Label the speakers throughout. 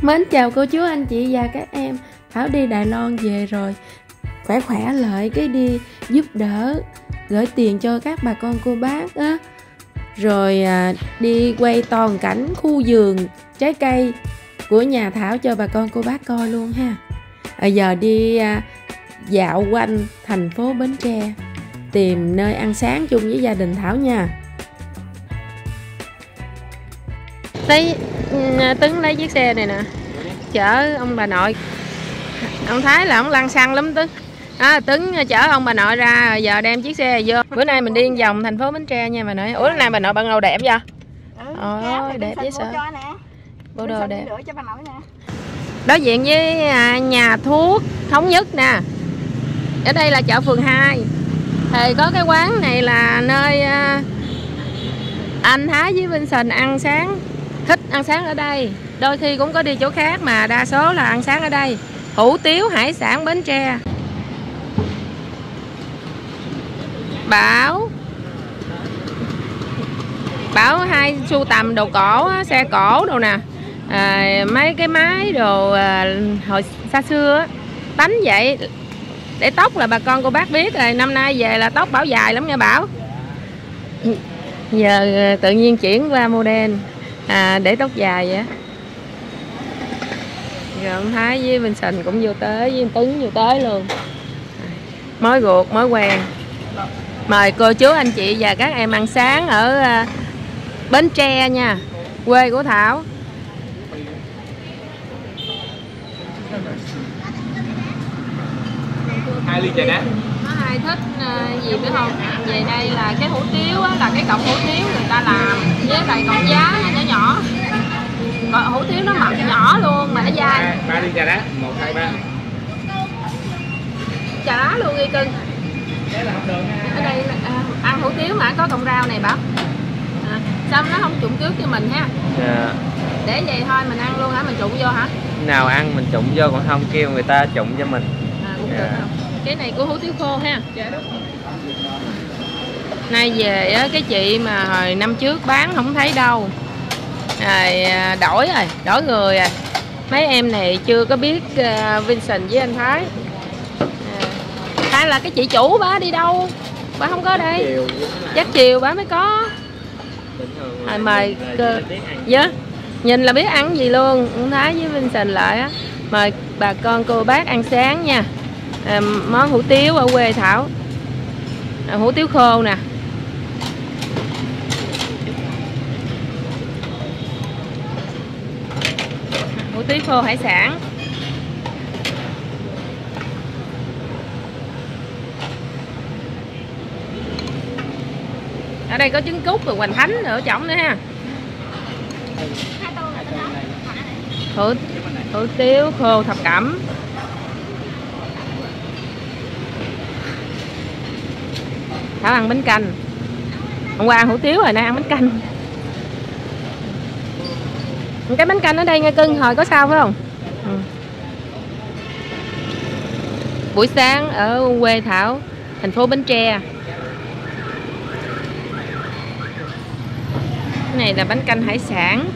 Speaker 1: Mến chào cô chú anh chị và các em. Thảo đi Đài Loan về rồi, khỏe lại cái đi giúp đỡ gửi tiền cho các bà con cô bác á, rồi đi quay toàn cảnh khu vườn trái cây của nhà Thảo cho bà con cô bác coi luôn ha. Giờ đi dạo quanh thành phố Bến Tre tìm nơi ăn sáng chung với gia đình Thảo nha. Tứng lấy chiếc xe này nè, chở ông bà nội. Ông Thái là ông lăn xăng lắm Tứng. Tứng chở ông bà nội ra, giờ đem chiếc xe vô. Bữa nay mình đi vòng thành phố Bến Tre nha bà nội. Ủa nay bà nội bận đồ đẹp vậy? Ôi đẹp dễ sợ. Bộ đồ đẹp. Đối diện với nhà thuốc Thống Nhất nè. Ở đây là chợ phường 2. Thì có cái quán này là nơi anh Thái với Vincent ăn sáng. Thích ăn sáng ở đây. Đôi khi cũng có đi chỗ khác mà đa số là ăn sáng ở đây. Hủ tiếu hải sản Bến Tre. Bảo hay sưu tầm đồ cổ, xe cổ đồ nè, mấy cái máy đồ hồi xa xưa đánh vậy. Để tóc là bà con cô bác biết rồi, năm nay về là tóc Bảo dài lắm nha Bảo. Giờ tự nhiên chuyển qua model để tóc dài vậy. Rồi ông Thái với Vincent cũng vô tới, với Tứng vô tới luôn. Mối ruột, mối quen. Mời cô chú anh chị và các em ăn sáng ở Bến Tre nha, quê của Thảo.
Speaker 2: Hai ly trà đá.
Speaker 1: Có ai thích gì nữa không? Về đây là cái hủ tiếu á, là cái cọng hủ tiếu người ta làm với lại còn giá nhỏ nhỏ. Còn hủ tiếu nó mập nhỏ luôn mà nó dai.
Speaker 2: 3 ly trà đá, 1, 2, 3.
Speaker 1: Trà đá luôn đi cưng. Ở đây ăn hủ tiếu mà có cọng rau này Bảo. Xong nó không trụng trước cho mình ha.
Speaker 3: Dạ.
Speaker 1: Để vậy thôi mình ăn luôn hả? Mình trụng vô hả?
Speaker 3: Nào ăn mình trụng vô, còn không kêu người ta trụng cho mình.
Speaker 1: Cũng được không? Cái này của hủ tiếu khô ha. Nay về á, cái chị mà hồi năm trước bán không thấy đâu. Đổi người rồi. Mấy em này chưa có biết Vincent với anh Thái. Hay là cái chị chủ bà đi đâu? Bà không có đây. Chắc chiều bà mới có. Mời nhìn là biết ăn gì luôn. Ông Thái với Vincent lại á. Mời bà con cô bác ăn sáng nha. Món hủ tiếu ở quê Thảo. Hủ tiếu khô nè. Hủ tiếu khô hải sản. Ở đây có trứng cút rồi hoành thánh nữa trỏng nữa ha. Hủ tiếu khô thập cẩm. Thảo ăn bánh canh. Hôm qua ăn hủ tiếu rồi nay ăn bánh canh. Cái bánh canh ở đây nghe cưng, hồi có sao phải không? Buổi sáng ở quê Thảo, thành phố Bến Tre. Cái này là bánh canh hải sản.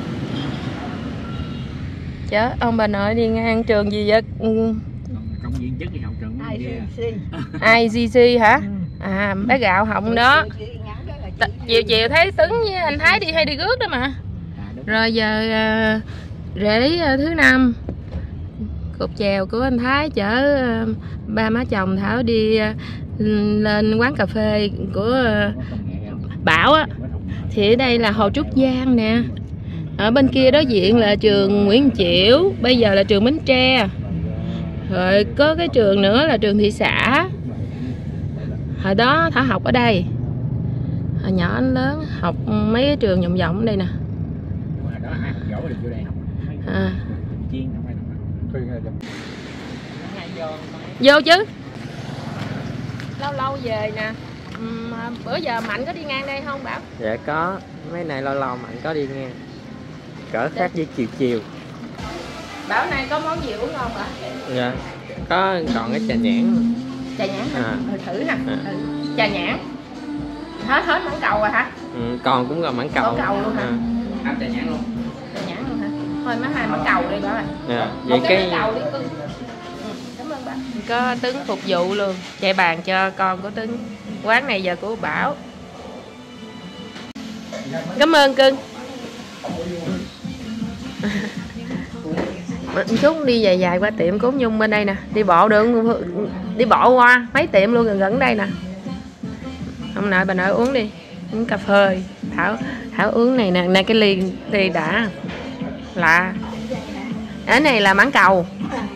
Speaker 1: Chớ ông bà nội đi ngang trường gì vậy?
Speaker 2: Công viên chức hay học trường
Speaker 1: IGC hả? Bé gạo họng đó. Chiều thấy Tứng với anh Thái đi hay đi rước đó mà. Rồi giờ rễ thứ năm, cột chèo của anh Thái chở ba má chồng Thảo đi lên quán cà phê của Bảo á. Thì ở đây là Hồ Trúc Giang nè. Ở bên kia đối diện là trường Nguyễn Chiểu. Bây giờ là trường Bến Tre. Rồi có cái trường nữa là trường thị xã. Hồi đó Thảo học ở đây. Hồi nhỏ đến lớn học mấy cái trường vòng vòng ở đây nè. Vô chứ. Lâu về nè. Bữa giờ Mạnh có đi ngang đây không Bảo?
Speaker 3: Dạ có. Mấy này lâu Mạnh có đi ngang. Cỡ khác với chiều.
Speaker 1: Bảo này có món gì uống ngon hả?
Speaker 3: Dạ. Có còn cái trà nhãn.
Speaker 1: Trà nhãn hả? Thử nè. Trà nhãn. Hết mãng cầu rồi hả?
Speaker 3: Còn cũng còn mãng cầu.
Speaker 1: Có cầu luôn hả?
Speaker 2: Trà nhãn luôn.
Speaker 1: Trà nhãn luôn hả? thôi má hai má cầu đi bà.
Speaker 3: Vậy cái
Speaker 1: cầu đi cưng. Cảm ơn bà. Có Tuấn phục vụ luôn, chạy bàn cho con của Tuấn. Quán này giờ của Bảo. Cảm ơn cưng. Chút đi dài dài qua tiệm Cún Nhung bên đây nè, đi bộ được, đi bộ qua mấy tiệm luôn gần gần đây nè. Ông nội bà nội uống đi, uống cà phê. Thảo uống này nè, cái ly đã lạ. Cái này là mãng cầu.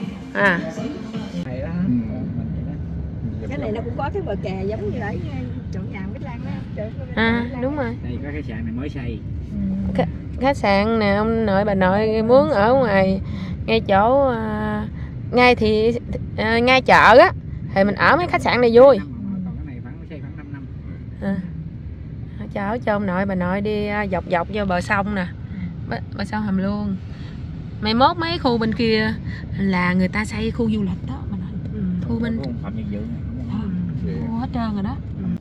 Speaker 4: Cái này nó cũng có cái bờ kè giống như ở chỗ nhà Bích Lan đó.
Speaker 1: Đúng rồi.
Speaker 2: Đây có khách sạn này mới xây.
Speaker 1: Khách sạn nè, ông nội bà nội muốn ở ngoài ngay chỗ ngay chợ á thì mình ở mấy khách sạn này vui.
Speaker 2: Còn cái này xây khoảng 5 năm.
Speaker 1: Chở cho ông nội bà nội đi dọc vô bờ sông nè, bờ sông Hàm Luông. Mai mốt mấy khu bên kia là người ta xây khu du lịch đó mà nội. Khu bên khu hết trơn rồi đó.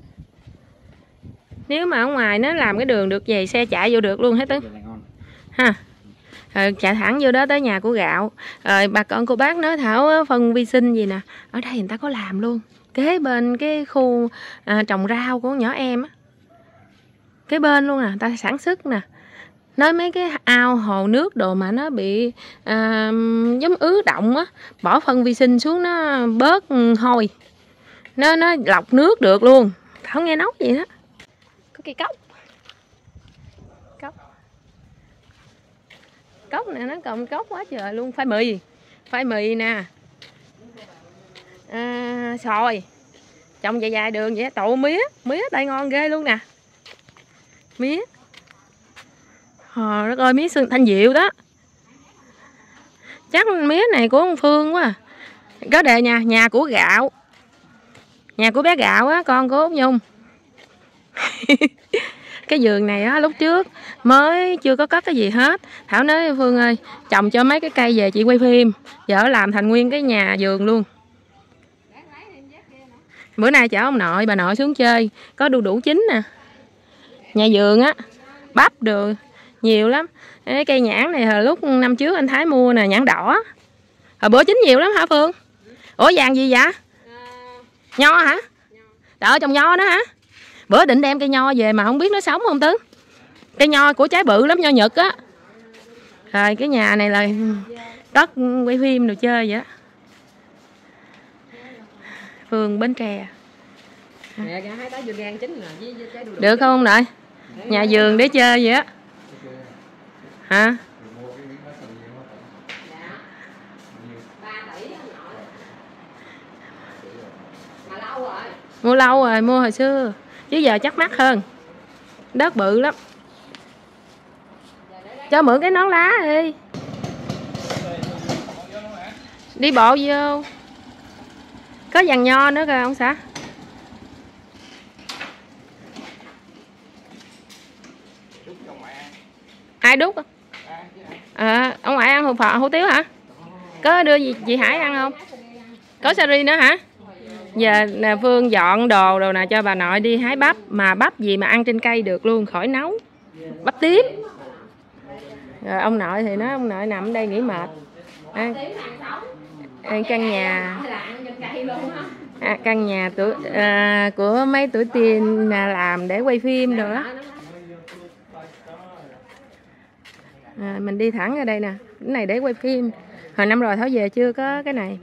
Speaker 1: Nếu mà ở ngoài nó làm cái đường được về xe chạy vô được luôn hết Tuấn ha. Rồi chạy thẳng vô đó tới nhà của Gạo. Rồi bà con cô bác nói Thảo phân vi sinh gì nè, ở đây người ta có làm luôn, kế bên cái khu trồng rau của nhỏ em á, kế bên luôn nè, người ta sản xuất nè. Nói mấy cái ao hồ nước đồ mà nó bị giống ứ động á, bỏ phân vi sinh xuống nó bớt hôi, nó lọc nước được luôn. Thảo nghe nói vậy đó. Có cây cốc nè, nó còn cốc quá trời luôn. Phai mì nè, xoài trồng dài đường vậy. Tụ mía đây ngon ghê luôn nè. Mía đất ơi, mía Thanh Diệu đó. Chắc mía này của ông Phương quá. Có đề nhà của Gạo, nhà của bé Gạo á, con của Út Nhung. Cái vườn này á, lúc trước mới chưa có cất cái gì hết. Thảo nói Phương ơi, trồng cho mấy cái cây về chị quay phim, giờ làm thành nguyên cái nhà vườn luôn. Bữa nay chở ông nội bà nội xuống chơi, có đu đủ chín nè. Nhà vườn á, bắp được nhiều lắm. Cái cây nhãn này hồi lúc năm trước anh Thái mua nè, nhãn đỏ. Hồi bữa chín nhiều lắm hả Phương? Ủa vàng gì vậy? Nho hả? Trời, trồng nho đó hả? Bữa định đem cây nho về mà không biết nó sống không Tứ. Cây nho của trái bự lắm, nho Nhật á. Rồi cái nhà này là cất quay phim đồ chơi vậy á. Phường Bến Tre. Được không nội? Nhà vườn để chơi vậy á. Hả? Mua lâu rồi, mua hồi xưa. Chứ giờ chắc mắc hơn. Đất bự lắm. Cho mượn cái nón lá đi. Đi bộ vô. Có vàng nho nữa kìa ông xã. Ai đút? Ông ngoại ăn hủ tiếu hả? Có đưa chị Hải ăn không? Có sari nữa hả? Giờ nè Phương dọn đồ nè cho bà nội đi hái bắp. Mà bắp gì mà ăn trên cây được luôn, khỏi nấu. Bắp tím. Rồi ông nội thì nói ông nội nằm ở đây nghỉ mệt. Căn nhà của mấy tuổi teen làm để quay phim rồi đó. Mình đi thẳng ở đây nè, cái này để quay phim. Hồi năm rồi Thảo về chưa có cái này.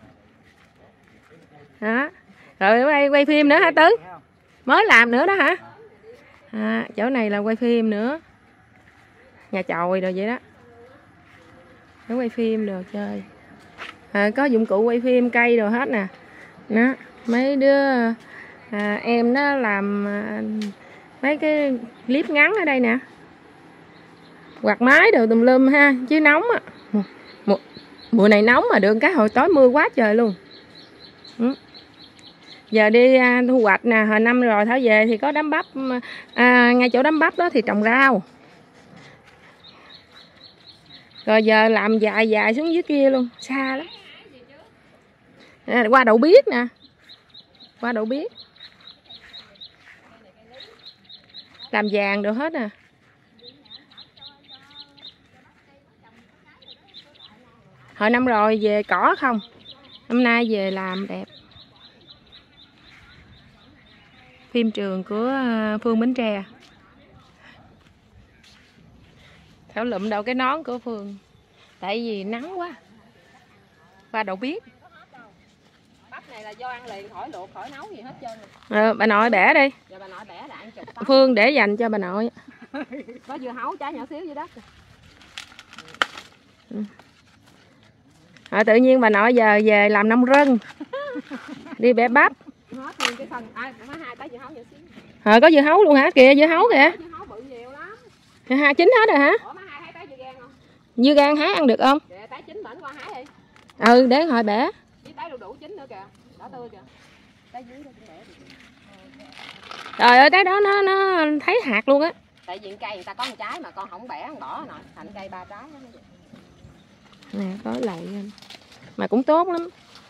Speaker 1: Đó. Rồi quay phim nữa hả Tứ? Mới làm nữa đó hả? Chỗ này là quay phim nữa. Nhà chòi rồi vậy đó. Để quay phim đồ chơi. Có dụng cụ quay phim cây đồ hết nè. Đó, mấy đứa em nó làm mấy cái clip ngắn ở đây nè. Quạt máy đồ tùm lum ha, chứ nóng á. Mùa này nóng mà được cái hồi tối mưa quá trời luôn. Giờ đi thu hoạch nè, hồi năm rồi Thảo về thì có đám bắp, ngay chỗ đám bắp đó thì trồng rau. Rồi giờ làm dài xuống dưới kia luôn, xa lắm. Qua đậu biếc nè. Qua đậu biếc. Làm vàng được hết nè. Hồi năm rồi về cỏ không, năm nay về làm đẹp. Phim trường của Phương Bến Tre. Thảo lụm đâu cái nón của Phương, tại vì nắng quá. Và đậu biết.
Speaker 4: Bắp này là do ăn liền, khỏi luộc, khỏi nấu gì hết trơn.
Speaker 1: Bà nội bẻ đi.
Speaker 4: Giờ bà nội bẻ là ăn chục tấm.
Speaker 1: Phương để dành cho bà nội.
Speaker 4: Có dưa hấu trái nhỏ xíu dưới đất.
Speaker 1: Tự nhiên bà nội giờ về làm nông rân. Đi bẻ bắp.
Speaker 4: Hết nguyên cái phần, có 2 trái dưa hấu nhỏ xíu.
Speaker 1: Có dưa hấu luôn hả? Kìa dưa hấu kìa.
Speaker 4: Dưa hấu bự nhiều lắm.
Speaker 1: Chín hết rồi hả?
Speaker 4: Ủa má hai thấy trái dưa gan không?
Speaker 1: Dưa gan hái ăn được không?
Speaker 4: Kìa trái chín bển qua hái đi.
Speaker 1: Để hồi bẻ.
Speaker 4: Với trái đu đủ chín nữa kìa, đỏ tươi kìa. Trái dưới đó cũng bẻ được.
Speaker 1: Trời ơi, trái đó nó thấy hạt luôn á.
Speaker 4: Tại vì cây người ta có một trái mà con không bẻ, con bỏ nè, thành cây 3 trái đó.
Speaker 1: Nè, có lại mà cũng tốt lắm.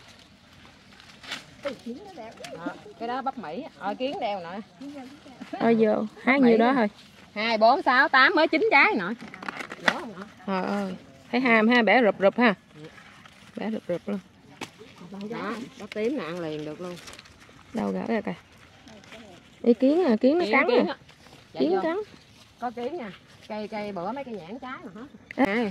Speaker 4: Cái đó bắp Mỹ, kiến đeo nè.
Speaker 1: Vô, hái nhiêu đó thôi.
Speaker 4: 2, 4, 6, 8 mới 9 trái nè. Nữa không nè.
Speaker 1: Trời ơi, thấy ham ha, bẻ rụp rụp ha. Bẻ rụp rụp luôn.
Speaker 4: Đó, bắp tím là ăn liền được luôn.
Speaker 1: Đâu gỡ ra kìa. Ý kiến nó cắn
Speaker 4: kiến
Speaker 1: à.
Speaker 4: Kiến
Speaker 1: Cắn.
Speaker 4: Có kiến nha. Cây bữa mấy cây nhãn trái mà hết.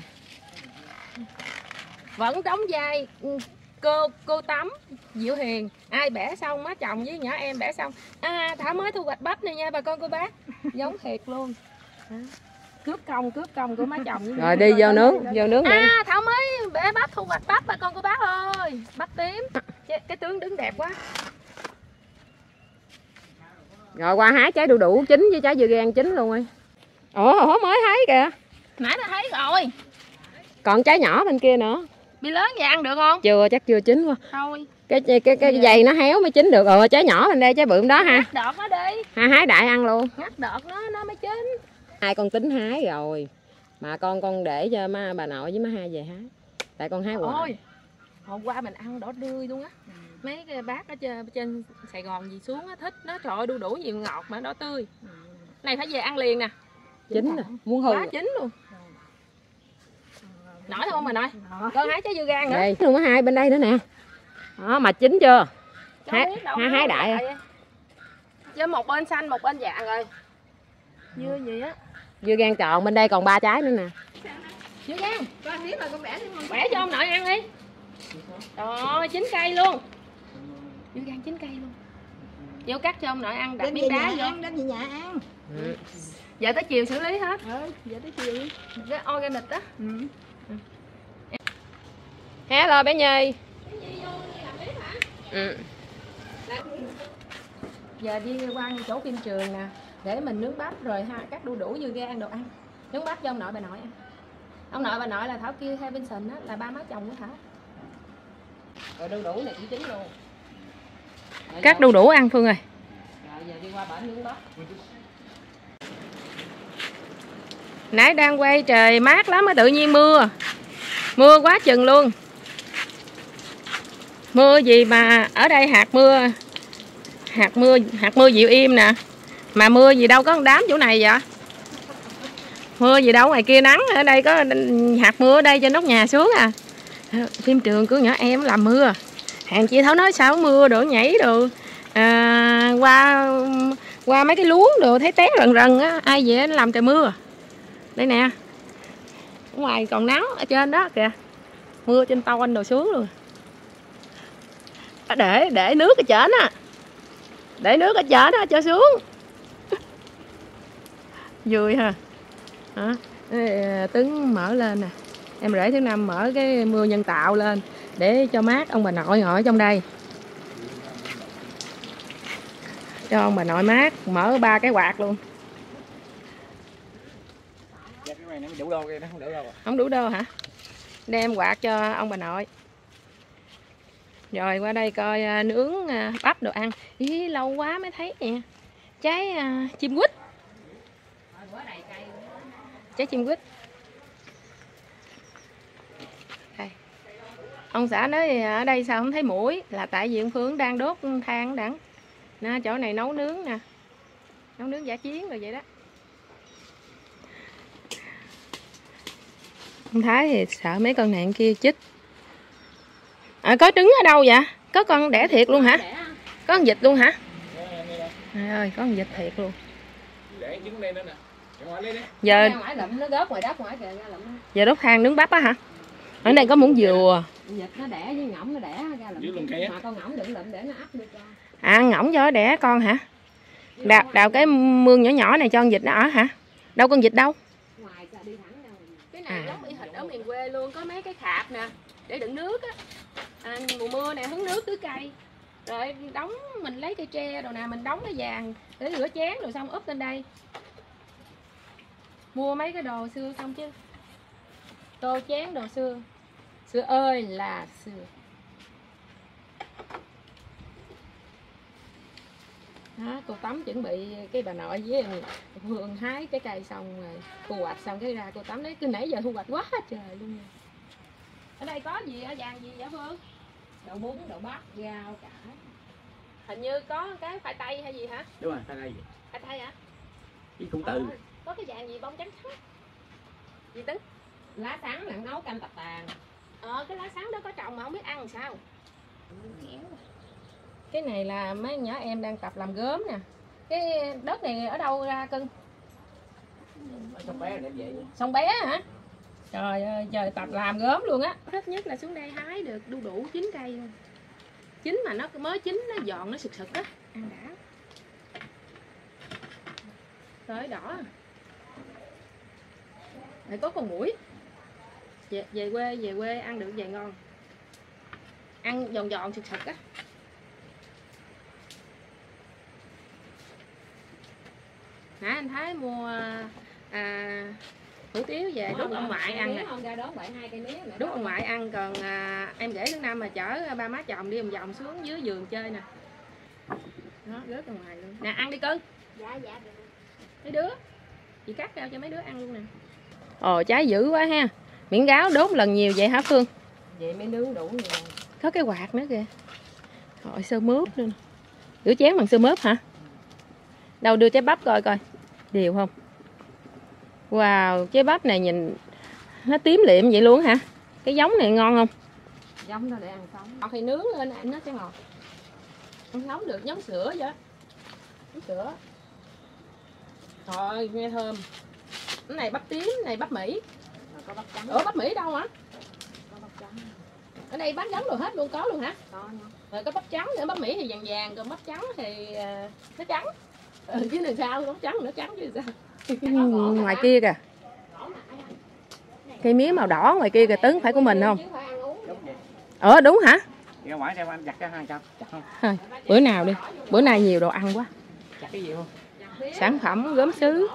Speaker 1: Vẫn đóng vai cô Tắm, Diệu Hiền. Ai bẻ xong má chồng với nhỏ em bẻ xong. Thảo mới thu hoạch bắp này nha bà con cô bác. Giống thiệt luôn. Cướp công của má chồng.
Speaker 4: Rồi đi vô nướng đi.
Speaker 1: Thảo mới bẻ bắp thu hoạch bắp bà con cô bác ơi. Bắp tím. Cái tướng đứng đẹp quá.
Speaker 4: Rồi qua hái trái đu đủ chín với trái dưa gan chín luôn đi. Ủa mới hái kìa.
Speaker 1: Nãy ta thấy rồi.
Speaker 4: Còn trái nhỏ bên kia nữa.
Speaker 1: Bị lớn vậy ăn được không?
Speaker 4: Chắc chưa chín quá.
Speaker 1: Thôi.
Speaker 4: Cái dày nó héo mới chín được. Trái nhỏ bên đây, trái bự đó ha.
Speaker 1: Ngắt đọt nó đi.
Speaker 4: Hái đại ăn luôn.
Speaker 1: Ngắt đọt nó mới chín.
Speaker 4: Hai con tính hái rồi. Mà con để cho bà nội với má hai về hái. Tại con hái hoài.
Speaker 1: Ôi. Hôm qua mình ăn đỏ tươi luôn á. Mấy cái bác ở trên Sài Gòn gì xuống á thích nó, trời ơi đu đủ nhiều ngọt mà đỏ tươi. Này phải về ăn liền nè.
Speaker 4: Chín rồi, muốn hư.
Speaker 1: Quá chín luôn. Nổi không mà nội? Con hái trái dưa gan nữa.
Speaker 4: Đây, luôn có hai bên đây nữa nè. Đó mà chín chưa? Hái đại à?
Speaker 1: Chứ một bên xanh một bên vàng rồi. Dưa gì á?
Speaker 4: Dưa gan tròn bên đây còn 3 trái nữa nè.
Speaker 1: Dưa gan. Con xíu mà con bẻ cho ông nội ăn đi. Rồi 9 cây luôn. Dưa gan 9 cây luôn. Vô cắt cho ông nội ăn, đặt miếng đá vô.
Speaker 4: Đem về nhà ăn.
Speaker 1: Giờ tới chiều xử lý hết.
Speaker 4: Giờ tới chiều.
Speaker 1: Cái organic đó. Hello bé Nhi. Giờ đi qua chỗ phim trường nè, để mình nướng bắp rồi cắt đu đủ dưa gan đồ ăn. Nướng bắp cho ông nội bà nội ăn. Ông nội bà nội là Thảo kêu theo Vincent á, là ba má chồng của Thảo.
Speaker 4: Rồi đu đủ này cũng chín luôn.
Speaker 1: Cắt đu đủ ăn Phương ơi.
Speaker 4: Rồi giờ đi qua bển nướng bắp.
Speaker 1: Nãy đang quay trời mát lắm mới tự nhiên mưa. Mưa quá chừng luôn. Mưa gì mà ở đây hạt mưa dịu im nè. Mà mưa gì đâu có con đám chỗ này vậy? Mưa gì đâu ngoài kia nắng, ở đây có hạt mưa ở đây trên nóc nhà xuống à. Phim trường của nhỏ em làm mưa. Hàng chị Thảo nói sao mưa đổ nhảy đồ qua mấy cái luống đồ thấy té rần rần á, ai về làm trời mưa. Đây nè. Ở ngoài còn nắng ở trên đó kìa. Mưa trên tàu anh đồ xuống luôn. Để nước ở trên á. Để nước ở trên á cho xuống. Vui ha. Hả? Tứng mở lên nè. Em rể thứ năm mở cái mưa nhân tạo lên để cho mát ông bà nội ngồi ở trong đây. Cho ông bà nội mát, mở 3 cái quạt luôn. Không đủ đô hả? Đem quạt cho ông bà nội. Rồi qua đây coi nướng bắp đồ ăn. Ý, lâu quá mới thấy nè. Trái chim quýt. Trái chim quýt. Đây. Ông xã nói ở đây sao không thấy muỗi, là tại vì ông Phương đang đốt than đẳng. Nè, chỗ này nấu nướng nè. Nấu nướng giả chiến rồi vậy đó. Ông Thái thì sợ mấy con nạn kia chích. Có trứng ở đâu vậy? Có con đẻ thiệt luôn hả? Có con vịt luôn hả? Trời ơi, có con vịt thiệt luôn. Giờ giờ đốt than nướng bắp á hả? Ở đây có muỗng dừa.
Speaker 4: Vịt nó đẻ với ngỗng nó đẻ ra lụm. Mà con ngỗng đừng lụm để nó ấp được cho.
Speaker 1: À, ngỗng cho nó đẻ con hả? Đào cái mương nhỏ nhỏ này cho con vịt nó ở hả? Đâu con vịt đâu?
Speaker 4: Ngoài ra đi thẳng đâu.
Speaker 1: Cái này giống y hệt ở miền quê luôn, có mấy cái khạp nè để đựng nước á. Mùa mưa này hứng nước tưới cây. Rồi đóng mình lấy cây tre rồi nè, mình đóng cái vàng để rửa chén rồi xong úp lên đây. Mua mấy cái đồ xưa xong chứ. Tô chén đồ xưa. Xưa ơi là xưa. Đó, cô Tắm chuẩn bị cái bà nội với Hương hái cái cây xong rồi thu hoạch xong cái ra cô Tắm nói cứ nãy giờ thu hoạch quá trời luôn. Ở đây có gì ở vàng gì vậy Phương?
Speaker 4: Đậu bún, đậu bắp, rau, cải.
Speaker 1: Hình như có cái khoai tây hay gì hả?
Speaker 2: Đúng rồi, khoai tây gì?
Speaker 1: Khoai tây hả?
Speaker 2: Với cũng từ.
Speaker 1: Có cái vàng gì bông trắng trắng. Gì Tấn?
Speaker 4: Lá sắn là nấu canh tạc tàn.
Speaker 1: Cái lá sắn đó có trồng mà không biết ăn làm sao. Cái này là mấy nhỏ em đang tập làm gốm nè. Cái đất này ở đâu ra cưng?
Speaker 2: Sông Bé để vậy.
Speaker 1: Sông Bé hả? Trời ơi, trời tập làm gốm luôn á. Thích nhất là xuống đây hái được đu đủ 9 cây luôn. Chín mà nó mới chín nó giòn nó sực sực á, ăn đã. Rồi đỏ. Lại có con muỗi. Về quê ăn được về ngon. Ăn giòn giòn sực sực á. Nãy anh Thái mua hủ tiếu về đút ông ngoại ăn nè. Đút ông ngoại ăn, còn em gửi tháng 5 mà chở ba má chồng đi vòng xuống dưới vườn chơi nè. Đó, rớt ra ngoài luôn. Nè ăn đi cưng.
Speaker 4: Dạ được.
Speaker 1: Mấy đứa. Chị cắt ra cho mấy đứa ăn luôn nè. Ồ, trái dữ quá ha. Miễn gáo đốt lần nhiều vậy hả Phương?
Speaker 4: Vậy mới nướng đủ nhiều.
Speaker 1: Có cái quạt nữa kìa. Rồi sơ mướp nữa. Rửa chén bằng sơ mướp hả? Đâu đưa trái bắp coi coi. Đều không? Wow, trái bắp này nhìn nó tím liệm vậy luôn hả? Cái giống này ngon không?
Speaker 4: Giống đó để ăn sống.
Speaker 1: Ngọt thì nướng lên ăn nó sẽ ngọt. Ăn sống được giống sữa vậy. Giống sữa. Trời nghe thơm. Cái này bắp tím, cái này bắp Mỹ.
Speaker 4: Có bắp trắng.
Speaker 1: Ủa bắp Mỹ đâu hả?
Speaker 4: Có bắp trắng.
Speaker 1: Ở đây bắp trắng đồ hết luôn, có luôn hả?
Speaker 4: Có nha.
Speaker 1: Rồi có bắp trắng nữa, bắp Mỹ thì vàng vàng, còn bắp trắng thì nó trắng. Chứ làm sao bắp trắng nó trắng chứ sao? Ngoài kia kìa. Cây mía màu đỏ ngoài kia kìa Tấn, phải của mình không? Đúng hả?
Speaker 2: Ra ngoài đem anh giặt cho 200, chặt không?
Speaker 1: Thôi, bữa nào đi. Bữa nay nhiều đồ ăn quá.
Speaker 2: Chặt cái gì không?
Speaker 1: Sản phẩm gốm sứ.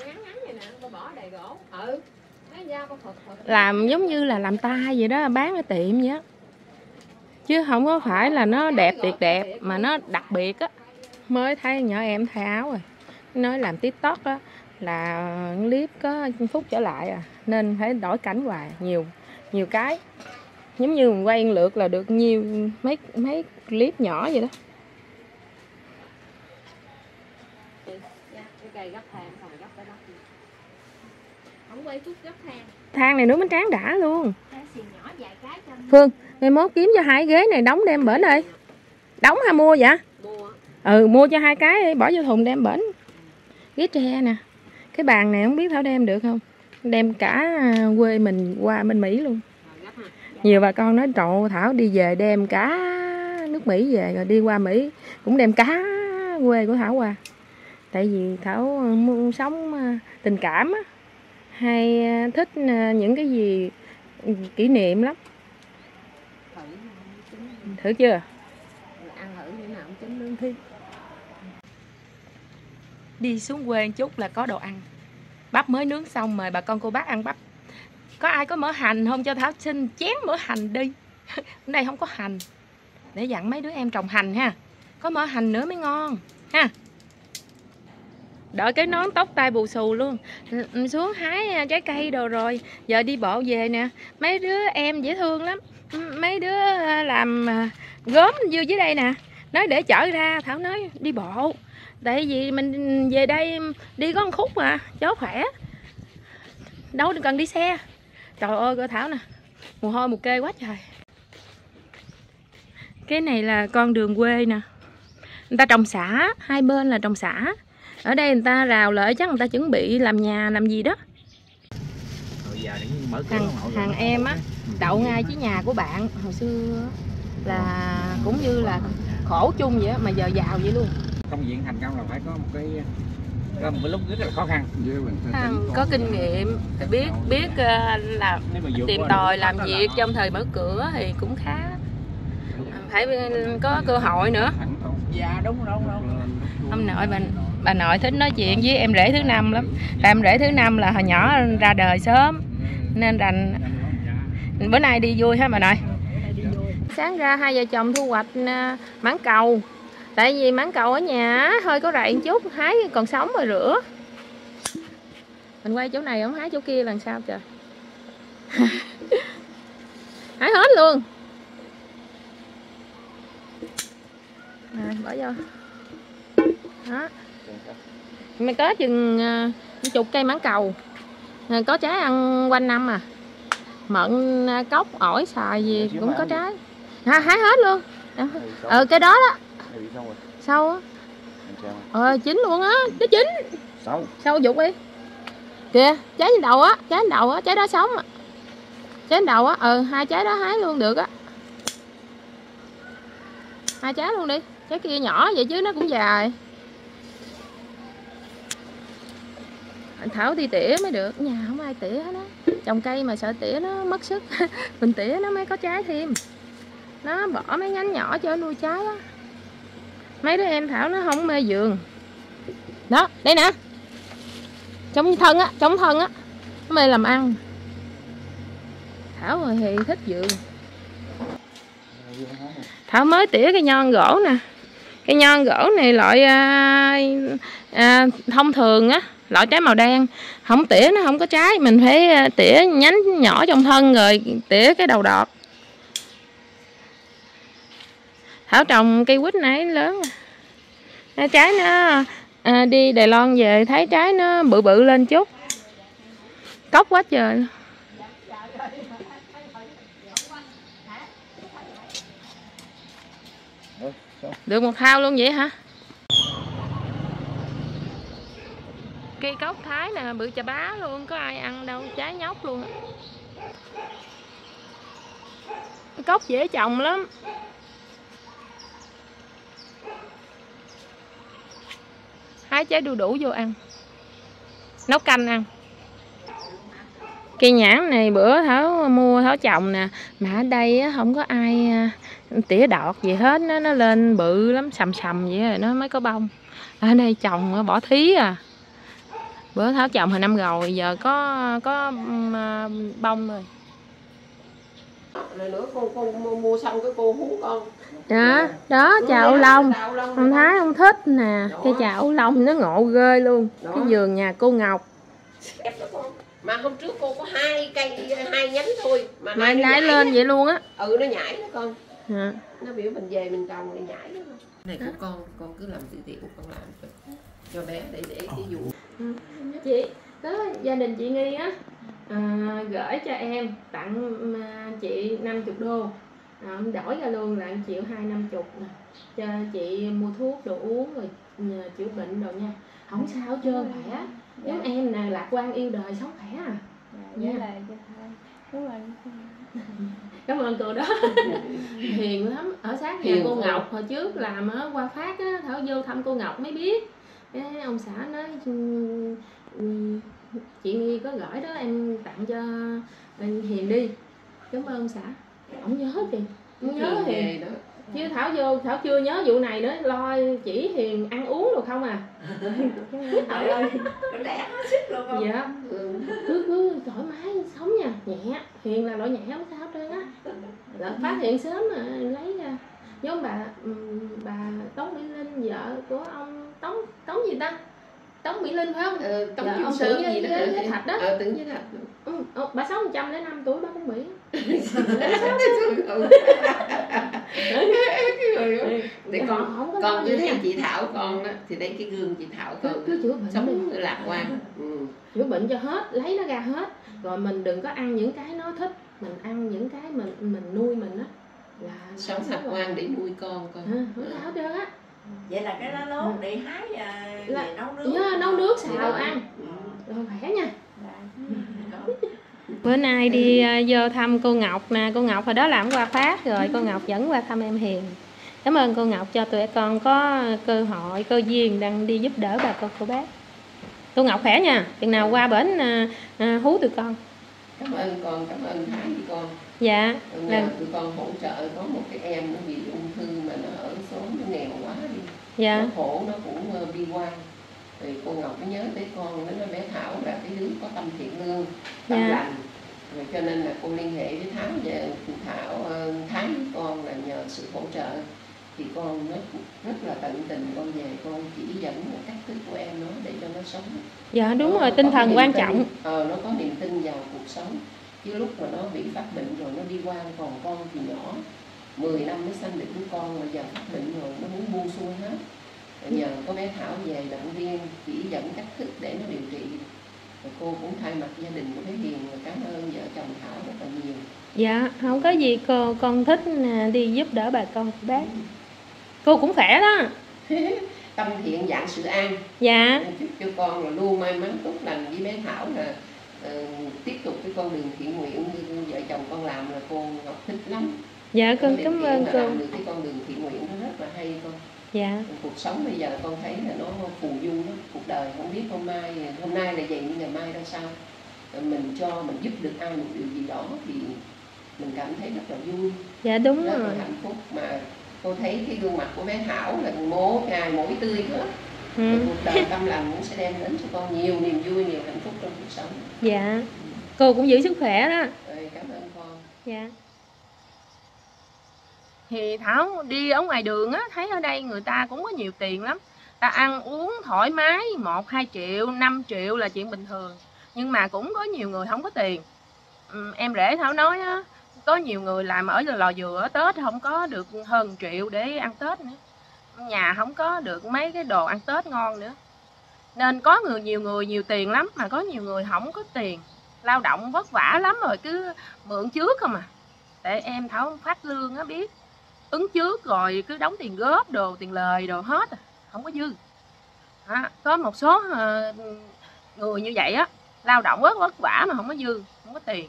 Speaker 1: Làm giống như là làm tay vậy đó, bán ở tiệm vậy á. Chứ không có phải là nó đẹp tuyệt đẹp, mà nó đặc biệt á. Mới thấy nhỏ em thay áo rồi. Nói làm TikTok á là clip có phút trở lại à, nên phải đổi cảnh hoài, nhiều cái. Giống như mình quay lượt là được nhiều mấy clip nhỏ vậy đó.
Speaker 4: Cây gấp than xong rồi gấp cái đất. Không quay chút gấp than.
Speaker 1: Than này nướng bánh tráng đã luôn. Phương, ngày mốt kiếm cho 2 ghế này đóng đem bển đi. Đóng hay mua vậy? Mua. Mua cho 2 cái bỏ vô thùng đem bển. Ghế tre nè. Cái bàn này không biết Thảo đem được không? Đem cả quê mình qua bên Mỹ luôn. Nhiều bà con nói trộn Thảo đi về đem cả nước Mỹ về rồi đi qua Mỹ cũng đem cá quê của Thảo qua. Tại vì Thảo sống tình cảm á, hay thích những cái gì kỷ niệm lắm. Thử chưa?
Speaker 4: Ăn thử như nào cũng chín lương thi.
Speaker 1: Đi xuống quê một chút là có đồ ăn. Bắp mới nướng xong mời bà con cô bác ăn bắp. Có ai có mỡ hành không cho Thảo xin chén mỡ hành đi. Ở đây không có hành. Để dặn mấy đứa em trồng hành ha. Có mỡ hành nữa mới ngon ha. Đợi cái nón tóc tai bù xù luôn. Xuống hái trái cây đồ rồi. Giờ đi bộ về nè. Mấy đứa em dễ thương lắm. Mấy đứa làm gốm vô dưới đây nè. Nói để chở ra. Thảo nói đi bộ. Tại vì mình về đây đi có 1 khúc mà. Cho khỏe. Đâu cần đi xe. Trời ơi coi Thảo nè. Mồ hôi mồ kê quá trời. Cái này là con đường quê nè. Người ta trồng sả, hai bên là trồng sả. Ở đây người ta rào lại chắc người ta chuẩn bị làm nhà làm gì đó. Hàng em á đậu ngay với nhà của bạn hồi xưa là cũng như là khổ chung vậy mà giờ giàu vậy luôn.
Speaker 2: Công việc thành công là phải có một cái lúc rất là khó khăn.
Speaker 1: Có kinh nghiệm, biết là tìm tòi làm việc trong thời mở cửa thì cũng khá. Phải có cơ hội nữa.
Speaker 2: Dạ đúng.
Speaker 1: Ông nội bà nội thích nói chuyện với em rể thứ năm lắm. Em rể thứ năm là hồi nhỏ ra đời sớm nên rành. Bữa nay đi vui hả bà nội? Sáng ra hai vợ chồng thu hoạch mãng cầu. Tại vì mãng cầu ở nhà hơi có rậy một chút, hái còn sống rồi rửa. Mình quay chỗ này không hái chỗ kia làm sao trời. Hái hết luôn. Rồi, bỏ vô. Đó. Mình có chừng chục cây mãng cầu. Có trái ăn quanh năm à. Mận, cốc, ổi, xoài gì cũng có trái. Hái hết luôn. Cái đó đó. Sâu á. Chín luôn á, nó chín. Sâu dục đi. Kìa, trái trên đầu á, trái đó sống á. Trái trên đầu á, hai trái đó hái luôn được á. Hai trái luôn đi. Trái kia nhỏ vậy chứ nó cũng dài. Thảo đi tỉa mới được, nhà không ai tỉa hết á. Trồng cây mà sợ tỉa nó mất sức. Mình tỉa nó mới có trái thêm. Nó bỏ mấy nhánh nhỏ cho nuôi trái á. Mấy đứa em Thảo nó không mê vườn. Đó, đây nè. Trong thân á, nó mê làm ăn. Thảo rồi thì thích vườn. Thảo mới tỉa cây nhon gỗ nè. Cây nhon gỗ này loại thông thường á, loại trái màu đen. Không tỉa nó không có trái, mình phải tỉa nhánh nhỏ trong thân rồi tỉa cái đầu đọt. Thảo trồng cây quýt này lớn à. Trái nó đi Đài Loan về thấy trái nó bự bự lên chút. Cốc quá trời. Được một thao luôn vậy hả? Cây cốc Thái nè, bự chà bá luôn, có ai ăn đâu, trái nhóc luôn. Cốc dễ trồng lắm. Hái trái đu đủ vô ăn, nấu canh ăn. Cây nhãn này bữa Thảo mua Thảo trồng nè, mà ở đây không có ai tỉa đọt gì hết, nó lên bự lắm, sầm vậy rồi nó mới có bông. Ở đây trồng bỏ thí à. Bữa Thảo trồng hồi năm rồi, giờ có bông rồi.
Speaker 4: Rồi nữa con mua xong cái cô hú con.
Speaker 1: Đó chào Âu Long. Ông Thái không thích nè. Cây chào Âu Long nó ngộ ghê luôn. Đó. Cái vườn nhà cô Ngọc.
Speaker 4: Mà hôm trước cô có 2 cây 2 nhánh thôi mà
Speaker 1: nhảy lên vậy luôn á.
Speaker 4: Nó nhảy đó con. À. Nó biểu mình về mình trồng thì nhảy đó. Này của con cứ làm từ thiện con làm cho bé để cái vụ.
Speaker 1: Chị có gia đình chị Nghi á gửi cho em tặng chị 50 đô. Đổi ra luôn là 1.250.000 nè. Cho chị mua thuốc đồ uống rồi chữa bệnh rồi nha. Không sao hết trơn, khỏe. Giống em nè, lạc quan yêu đời sống khỏe à. Dạ. Cảm ơn cô đó. Hiền lắm. Ở sát nhà cô Ngọc hồi trước làm ở Hoa Phát á, Thảo vô thăm cô Ngọc mới biết. Cái ông xã nói chị Nghi có gửi đó em tặng cho Hiền đi. Cảm ơn ông xã. Ông nhớ kìa. Ông nhớ Hiền đó. Chứ Thảo vô Thảo chưa nhớ vụ này nữa, lo chỉ Hiền ăn uống được không à. Trời ơi, nó đẹp nó xích luôn không? Dạ. Cứ thoải mái sống nha, nhẹ. Hiền là loại nhẹ không sao hết trơn á. Phát hiện sớm mà lấy ra. Giống bà Tống Mỹ Linh, vợ của ông Tống gì ta? Tống Mỹ Linh phải không?
Speaker 4: Tống Kim Sơn gì đó.
Speaker 1: Với Thạch đó.
Speaker 4: Tưởng với Thạch.
Speaker 1: Bà sống 105 tuổi bà cũng bị.
Speaker 4: Để con như thấy chị Thảo con đó, thì đây cái gương chị Thảo con
Speaker 1: cứ chữa bệnh
Speaker 4: sống lạc quan.
Speaker 1: Chữa bệnh cho hết, lấy nó ra hết. Rồi mình đừng có ăn những cái nó thích, mình ăn những cái mình nuôi mình á.
Speaker 4: là sống lạc quan để nuôi con
Speaker 1: Không tháo trơn á.
Speaker 5: Vậy là cái lá lốt để hái về nấu nước.
Speaker 1: Nấu nước xào ăn. Rồi khỏe nha. Bữa nay đi vô thăm cô Ngọc nè, cô Ngọc hồi đó làm qua Phát rồi, cô Ngọc dẫn qua thăm em Hiền. Cảm ơn cô Ngọc cho tụi con có cơ hội, cơ duyên đang đi giúp đỡ bà con cô bác. Cô Ngọc khỏe nha, chừng nào qua bển hú tụi con.
Speaker 4: Cảm ơn con, cảm ơn Thái với con.
Speaker 1: Dạ.
Speaker 4: Tụi con hỗ trợ có một cái em nó bị ung thư mà nó ở xóm nó nghèo quá đi.
Speaker 1: Dạ.
Speaker 4: Nó khổ, nó cũng bi quan. Thì cô Ngọc mới nhớ tới con, nó bé Thảo là cái đứa có tâm thiện lương, tâm lành. Rồi cho nên là cô liên hệ với Thảo về Thái với con là nhờ sự hỗ trợ. Thì con rất là tận tình, con về con chỉ dẫn một cách thức của em nó để cho nó sống.
Speaker 1: Dạ đúng rồi, tinh thần quan trọng.
Speaker 4: Nó có niềm tin vào cuộc sống. Chứ lúc mà nó bị phát bệnh rồi nó đi quan, còn con thì nhỏ 10 năm mới sanh được đứa con, mà giờ phát bệnh rồi nó muốn buông xuôi hết. Nhờ có bé Thảo về động viên chỉ dẫn cách thức để nó điều trị. Rồi cô cũng thay mặt gia đình của bé Hiền cảm ơn vợ chồng Thảo rất là nhiều.
Speaker 1: Dạ không có gì cô, con thích đi giúp đỡ bà con cô bác. Cô cũng khỏe đó.
Speaker 4: Tâm thiện dạng sự an.
Speaker 1: Dạ.
Speaker 4: Chúc cho con là luôn may mắn tốt lành, với bé Thảo là tiếp tục cái con đường thiện nguyện như vợ chồng con làm là cô Ngọc thích lắm.
Speaker 1: Dạ con cảm ơn cô.
Speaker 4: Làm được cái con đường thiện nguyện nó rất là hay con.
Speaker 1: Dạ.
Speaker 4: Cuộc sống bây giờ con thấy là nó phù du lắm, cuộc đời không biết hôm nay là vậy nhưng ngày mai ra sao. Mình giúp được ai một điều gì đó thì mình cảm thấy rất là vui.
Speaker 1: Dạ đúng
Speaker 4: rất
Speaker 1: rồi.
Speaker 4: Rất là hạnh phúc. Mà cô thấy cái gương mặt của bé Thảo là mỗi ngày mỗi tươi hết. Cuộc đời tâm lành cũng sẽ đem đến cho con nhiều niềm vui, nhiều hạnh phúc trong cuộc sống.
Speaker 1: Dạ. Cô cũng giữ sức khỏe đó.
Speaker 4: Cảm ơn con.
Speaker 1: Dạ. Thì Thảo đi ở ngoài đường á, thấy ở đây người ta cũng có nhiều tiền lắm. Ta ăn uống thoải mái, 1-2 triệu, 5 triệu là chuyện bình thường. Nhưng mà cũng có nhiều người không có tiền. Em rể Thảo nói á, có nhiều người làm ở lò dừa ở Tết không có được hơn 1 triệu để ăn Tết nữa. Nhà không có được mấy cái đồ ăn Tết ngon nữa. Nên có nhiều người nhiều tiền lắm, mà có nhiều người không có tiền. Lao động vất vả lắm rồi cứ mượn trước không à. Tại em Thảo phát lương á biết, ứng trước rồi cứ đóng tiền góp đồ, tiền lời đồ hết, không có dư. Có một số người như vậy á, lao động rất vất vả mà không có dư, không có tiền.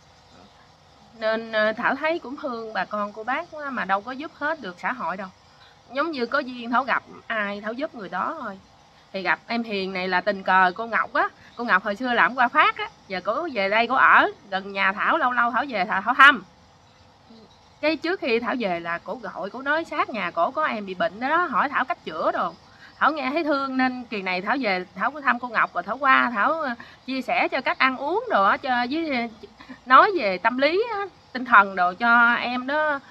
Speaker 1: Nên Thảo thấy cũng thương bà con cô bác mà đâu có giúp hết được xã hội đâu. Giống như có duyên Thảo gặp ai Thảo giúp người đó thôi. Thì gặp em Hiền này là tình cờ cô Ngọc á. Cô Ngọc hồi xưa làm qua Phát á, giờ cổ về đây cổ ở gần nhà Thảo, lâu lâu Thảo về Thảo thăm. Cái trước khi Thảo về là cổ gọi, cổ nói sát nhà cổ có em bị bệnh đó, hỏi Thảo cách chữa đồ. Thảo nghe thấy thương nên kỳ này Thảo về Thảo có thăm cô Ngọc, rồi Thảo qua Thảo chia sẻ cho cách ăn uống đồ cho, với nói về tâm lý tinh thần đồ cho em đó,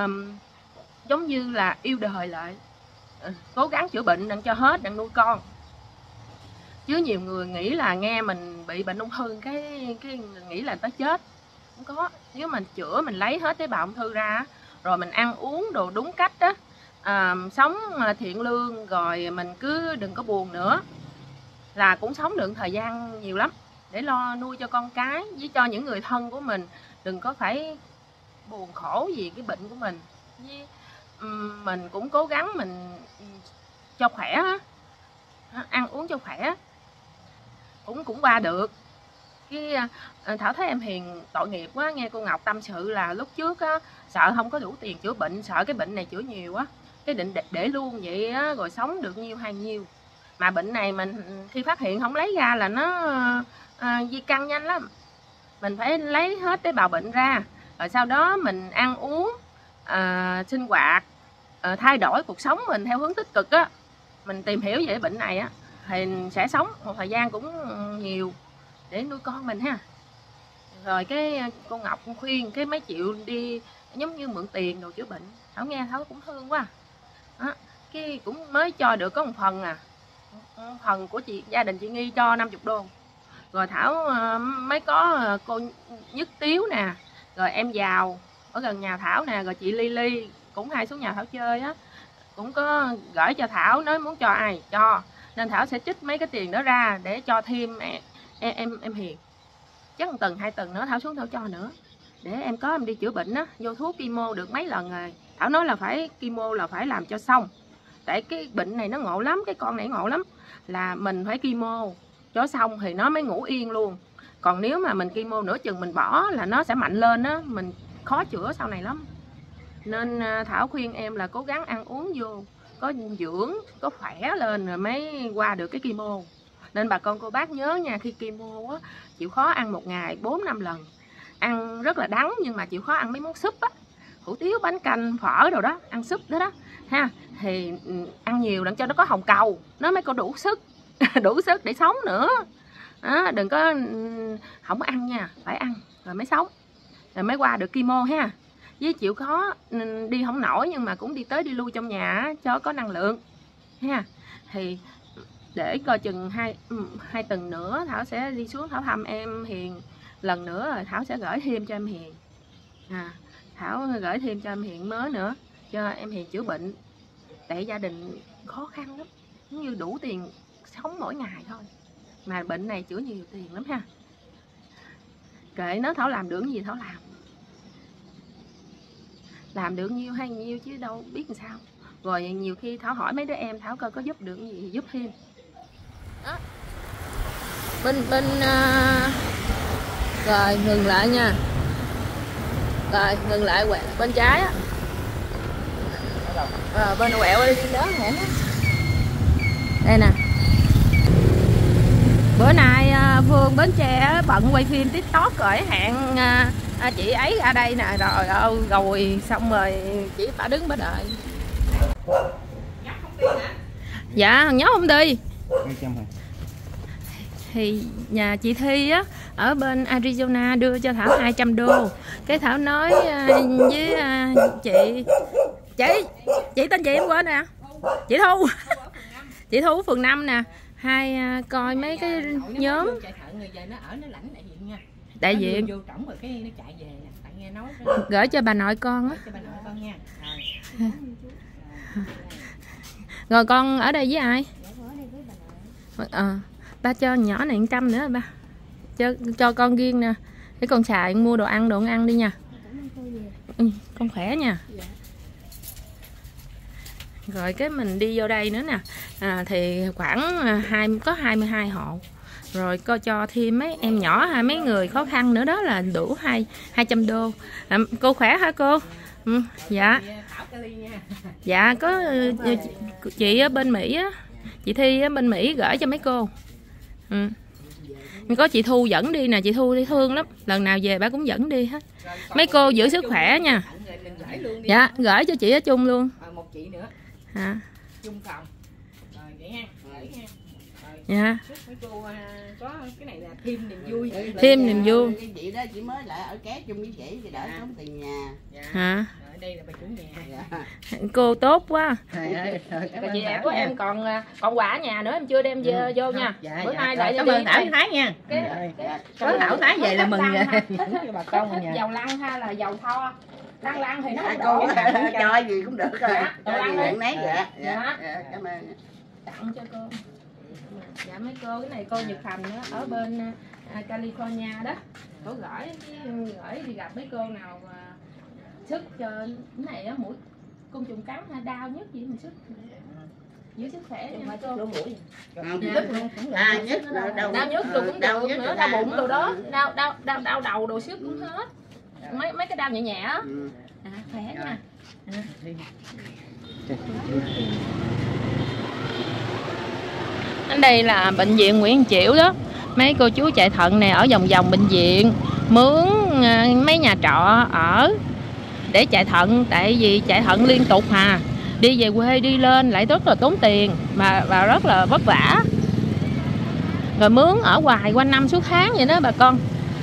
Speaker 1: giống như là yêu đời lại, cố gắng chữa bệnh đặng cho hết đặng nuôi con. Chứ nhiều người nghĩ là nghe mình bị bệnh ung thư cái nghĩ là tới chết. Không có, nếu mình chữa, mình lấy hết tế bào ung thư ra rồi mình ăn uống đồ đúng cách đó, sống thiện lương, rồi mình cứ đừng có buồn nữa là cũng sống được thời gian nhiều lắm để lo nuôi cho con cái với cho những người thân của mình. Đừng có phải buồn khổ vì cái bệnh của mình. Với mình cũng cố gắng mình cho khỏe, ăn uống cho khỏe cũng qua được. Cái Thảo thấy em Hiền tội nghiệp quá, nghe cô Ngọc tâm sự là lúc trước á, sợ không có đủ tiền chữa bệnh, sợ cái bệnh này chữa nhiều á, cái định để luôn vậy á, rồi sống được nhiêu hay nhiêu. Mà bệnh này mình khi phát hiện không lấy ra là nó di căn nhanh lắm. Mình phải lấy hết tế bào bệnh ra, rồi sau đó mình ăn uống, sinh hoạt, thay đổi cuộc sống mình theo hướng tích cực á. Mình tìm hiểu về bệnh này á thì sẽ sống một thời gian cũng nhiều để nuôi con mình ha. Rồi cái cô Ngọc khuyên cái mấy triệu đi giống như mượn tiền đồ chữa bệnh, Thảo nghe Thảo cũng thương quá. Đó, cái cũng mới cho được có một phần phần của gia đình chị Nghi cho 50 đô. Rồi Thảo mới có cô Nhất Tiếu nè, rồi em Giàu ở gần nhà Thảo nè, rồi chị Ly cũng hay xuống nhà Thảo chơi á, cũng có gửi cho Thảo, nói muốn cho ai cho, nên Thảo sẽ trích mấy cái tiền đó ra để cho thêm em Hiền. Chắc 1 tuần 2 tuần nữa Thảo xuống Thảo cho nữa để em có em đi chữa bệnh á, vô thuốc chemo được mấy lần rồi. Thảo nói là phải chemo là phải làm cho xong, tại cái bệnh này nó ngộ lắm, cái con này ngộ lắm, là mình phải chemo cho xong thì nó mới ngủ yên luôn. Còn nếu mà mình chemo nửa chừng mình bỏ là nó sẽ mạnh lên á, mình khó chữa sau này lắm. Nên Thảo khuyên em là cố gắng ăn uống vô, có dinh dưỡng, có khỏe lên rồi mới qua được cái chemo. Nên bà con cô bác nhớ nha, khi chemo á, chịu khó ăn một ngày 4-5 lần. Ăn rất là đắng nhưng mà chịu khó ăn mấy món súp á, hủ tiếu, bánh canh, phở đồ đó, ăn súp đó đó ha. Thì ăn nhiều để cho nó có hồng cầu, nó mới có đủ sức đủ sức để sống nữa đó. Đừng có không ăn nha, phải ăn rồi mới sống, rồi mới qua được chemo ha. Với chịu khó đi không nổi nhưng mà cũng đi tới đi lui trong nhà cho có năng lượng ha. Thì để coi chừng hai tuần nữa Thảo sẽ đi xuống Thảo thăm em Hiền lần nữa, rồi Thảo sẽ gửi thêm cho em Hiền Thảo gửi thêm cho em Hiền mới nữa cho em Hiền chữa bệnh, tại gia đình khó khăn lắm, như đủ tiền sống mỗi ngày thôi mà bệnh này chữa nhiều tiền lắm ha. Kệ nó, Thảo làm được cái gì Thảo làm được nhiêu hay nhiêu chứ đâu biết làm sao. Rồi nhiều khi Thảo hỏi mấy đứa em Thảo coi có giúp được cái gì thì giúp thêm đó. Rồi ngừng lại nha, rồi ngừng lại quẹo bên trái á, bên quẹo đi đó hả. Đây nè, bữa nay Phương Bến Tre bận quay phim TikTok rồi hẹn chị ấy ra đây nè, rồi xong rồi chị bà đứng bà đợi. Dạ thằng nhớ không đi. Thì nhà chị Thi á ở bên Arizona đưa cho Thảo 200 đô. Cái Thảo nói với chị tên chị em quên nè, chị Thu chị Thu phường 5 nè, hai coi mấy cái nhóm đại diện gửi cho bà nội con á. Rồi con ở đây với ai? Ba cho nhỏ này 100 nữa ba, cho con riêng nè, để con xài mua đồ ăn đi nha. Con khỏe nha. Rồi cái mình đi vô đây nữa nè, thì khoảng có 22 hộ. Rồi cô cho thêm mấy em nhỏ hay mấy người khó khăn nữa đó là đủ 200 đô. Cô khỏe hả cô? Dạ. Dạ có chị ở bên Mỹ á, chị Thi ở bên Mỹ gửi cho mấy cô. Có chị Thu dẫn đi nè, chị Thu đi thương lắm, lần nào về bà cũng dẫn đi hết. Mấy cô giữ sức khỏe nha. Dạ gửi cho chị ở chung luôn.
Speaker 5: Một chị nữa
Speaker 1: hả?
Speaker 5: Chung phòng. Rồi vậy ha.
Speaker 1: Dạ.
Speaker 5: Mấy cô có cái này là thêm niềm vui.
Speaker 1: Thêm niềm vui.
Speaker 6: Cái chị đó chỉ mới lại ở ké chung với chị thì đỡ tốn tiền nhà.
Speaker 1: Hả?
Speaker 5: Ở đây là bà chủ nhà.
Speaker 1: Cô tốt quá.
Speaker 5: Rồi
Speaker 1: chị của em còn quà ở nhà nữa em chưa đem vô nha.
Speaker 5: Bữa nay lại cảm ơn Thảo Thái nha. Có Thảo Thái về là mừng rồi. Cho bà con ở nhà.
Speaker 1: Dầu lăn hay là dầu tho? Lăn thì nó
Speaker 6: cô cho gì cũng được rồi. Cho gì nhận nấy vậy. Dạ. Cảm ơn.
Speaker 1: Tặng cho cô. Dạ mấy cô, cái này cô Nhật Thành đó, ở bên California đó. Cô gửi đi gặp mấy cô nào sức cho cái này á, mũi côn trùng cắn hay đau nhất gì mình sức giữ sức khỏe nha cô.
Speaker 6: Nhất
Speaker 1: đau nhức rồi cũng được nữa, đau bụng rồi đó, đau đầu đồ sức cũng hết. Mấy cái đau nhẹ nhẹ á. Khỏe nha. Đến đây là bệnh viện Nguyễn Chiểu đó. Mấy cô chú chạy thận này ở vòng bệnh viện mướn mấy nhà trọ ở để chạy thận, tại vì chạy thận liên tục đi về quê đi lên lại rất là tốn tiền và rất là vất vả. Rồi mướn ở hoài quanh năm suốt tháng vậy đó bà con.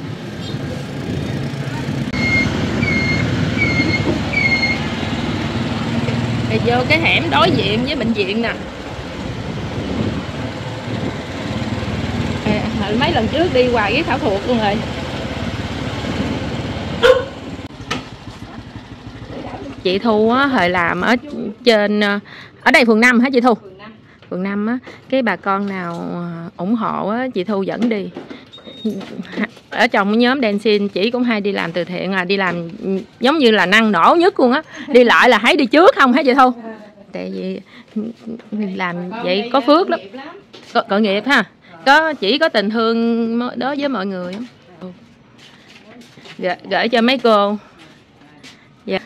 Speaker 1: Thì vô cái hẻm đối diện với bệnh viện nè. Mấy lần trước đi hoài với Thảo thuộc luôn rồi. Chị Thu á, hồi làm ở trên ở đây phường 5 hả chị Thu? Phường 5 á, cái bà con nào ủng hộ á, chị Thu dẫn đi. ở trong nhóm dancing chị cũng hay đi làm từ thiện, là đi làm giống như là năng nổ nhất luôn á, đi lại là thấy đi trước không hả chị Thu? Tại vì làm vậy có phước lắm, có nghiệp ha, chỉ có tình thương đối với mọi người. Gửi cho mấy cô. Dạ.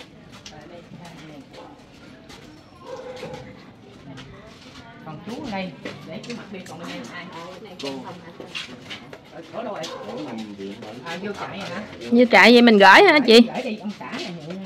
Speaker 5: Còn chú ở đây để chú mặc đi, còn bên đây ai? Ở đâu vậy? Vô trại hả?
Speaker 1: Như trại vậy mình gửi hả chị?
Speaker 5: Gửi đi ông xã này nhận.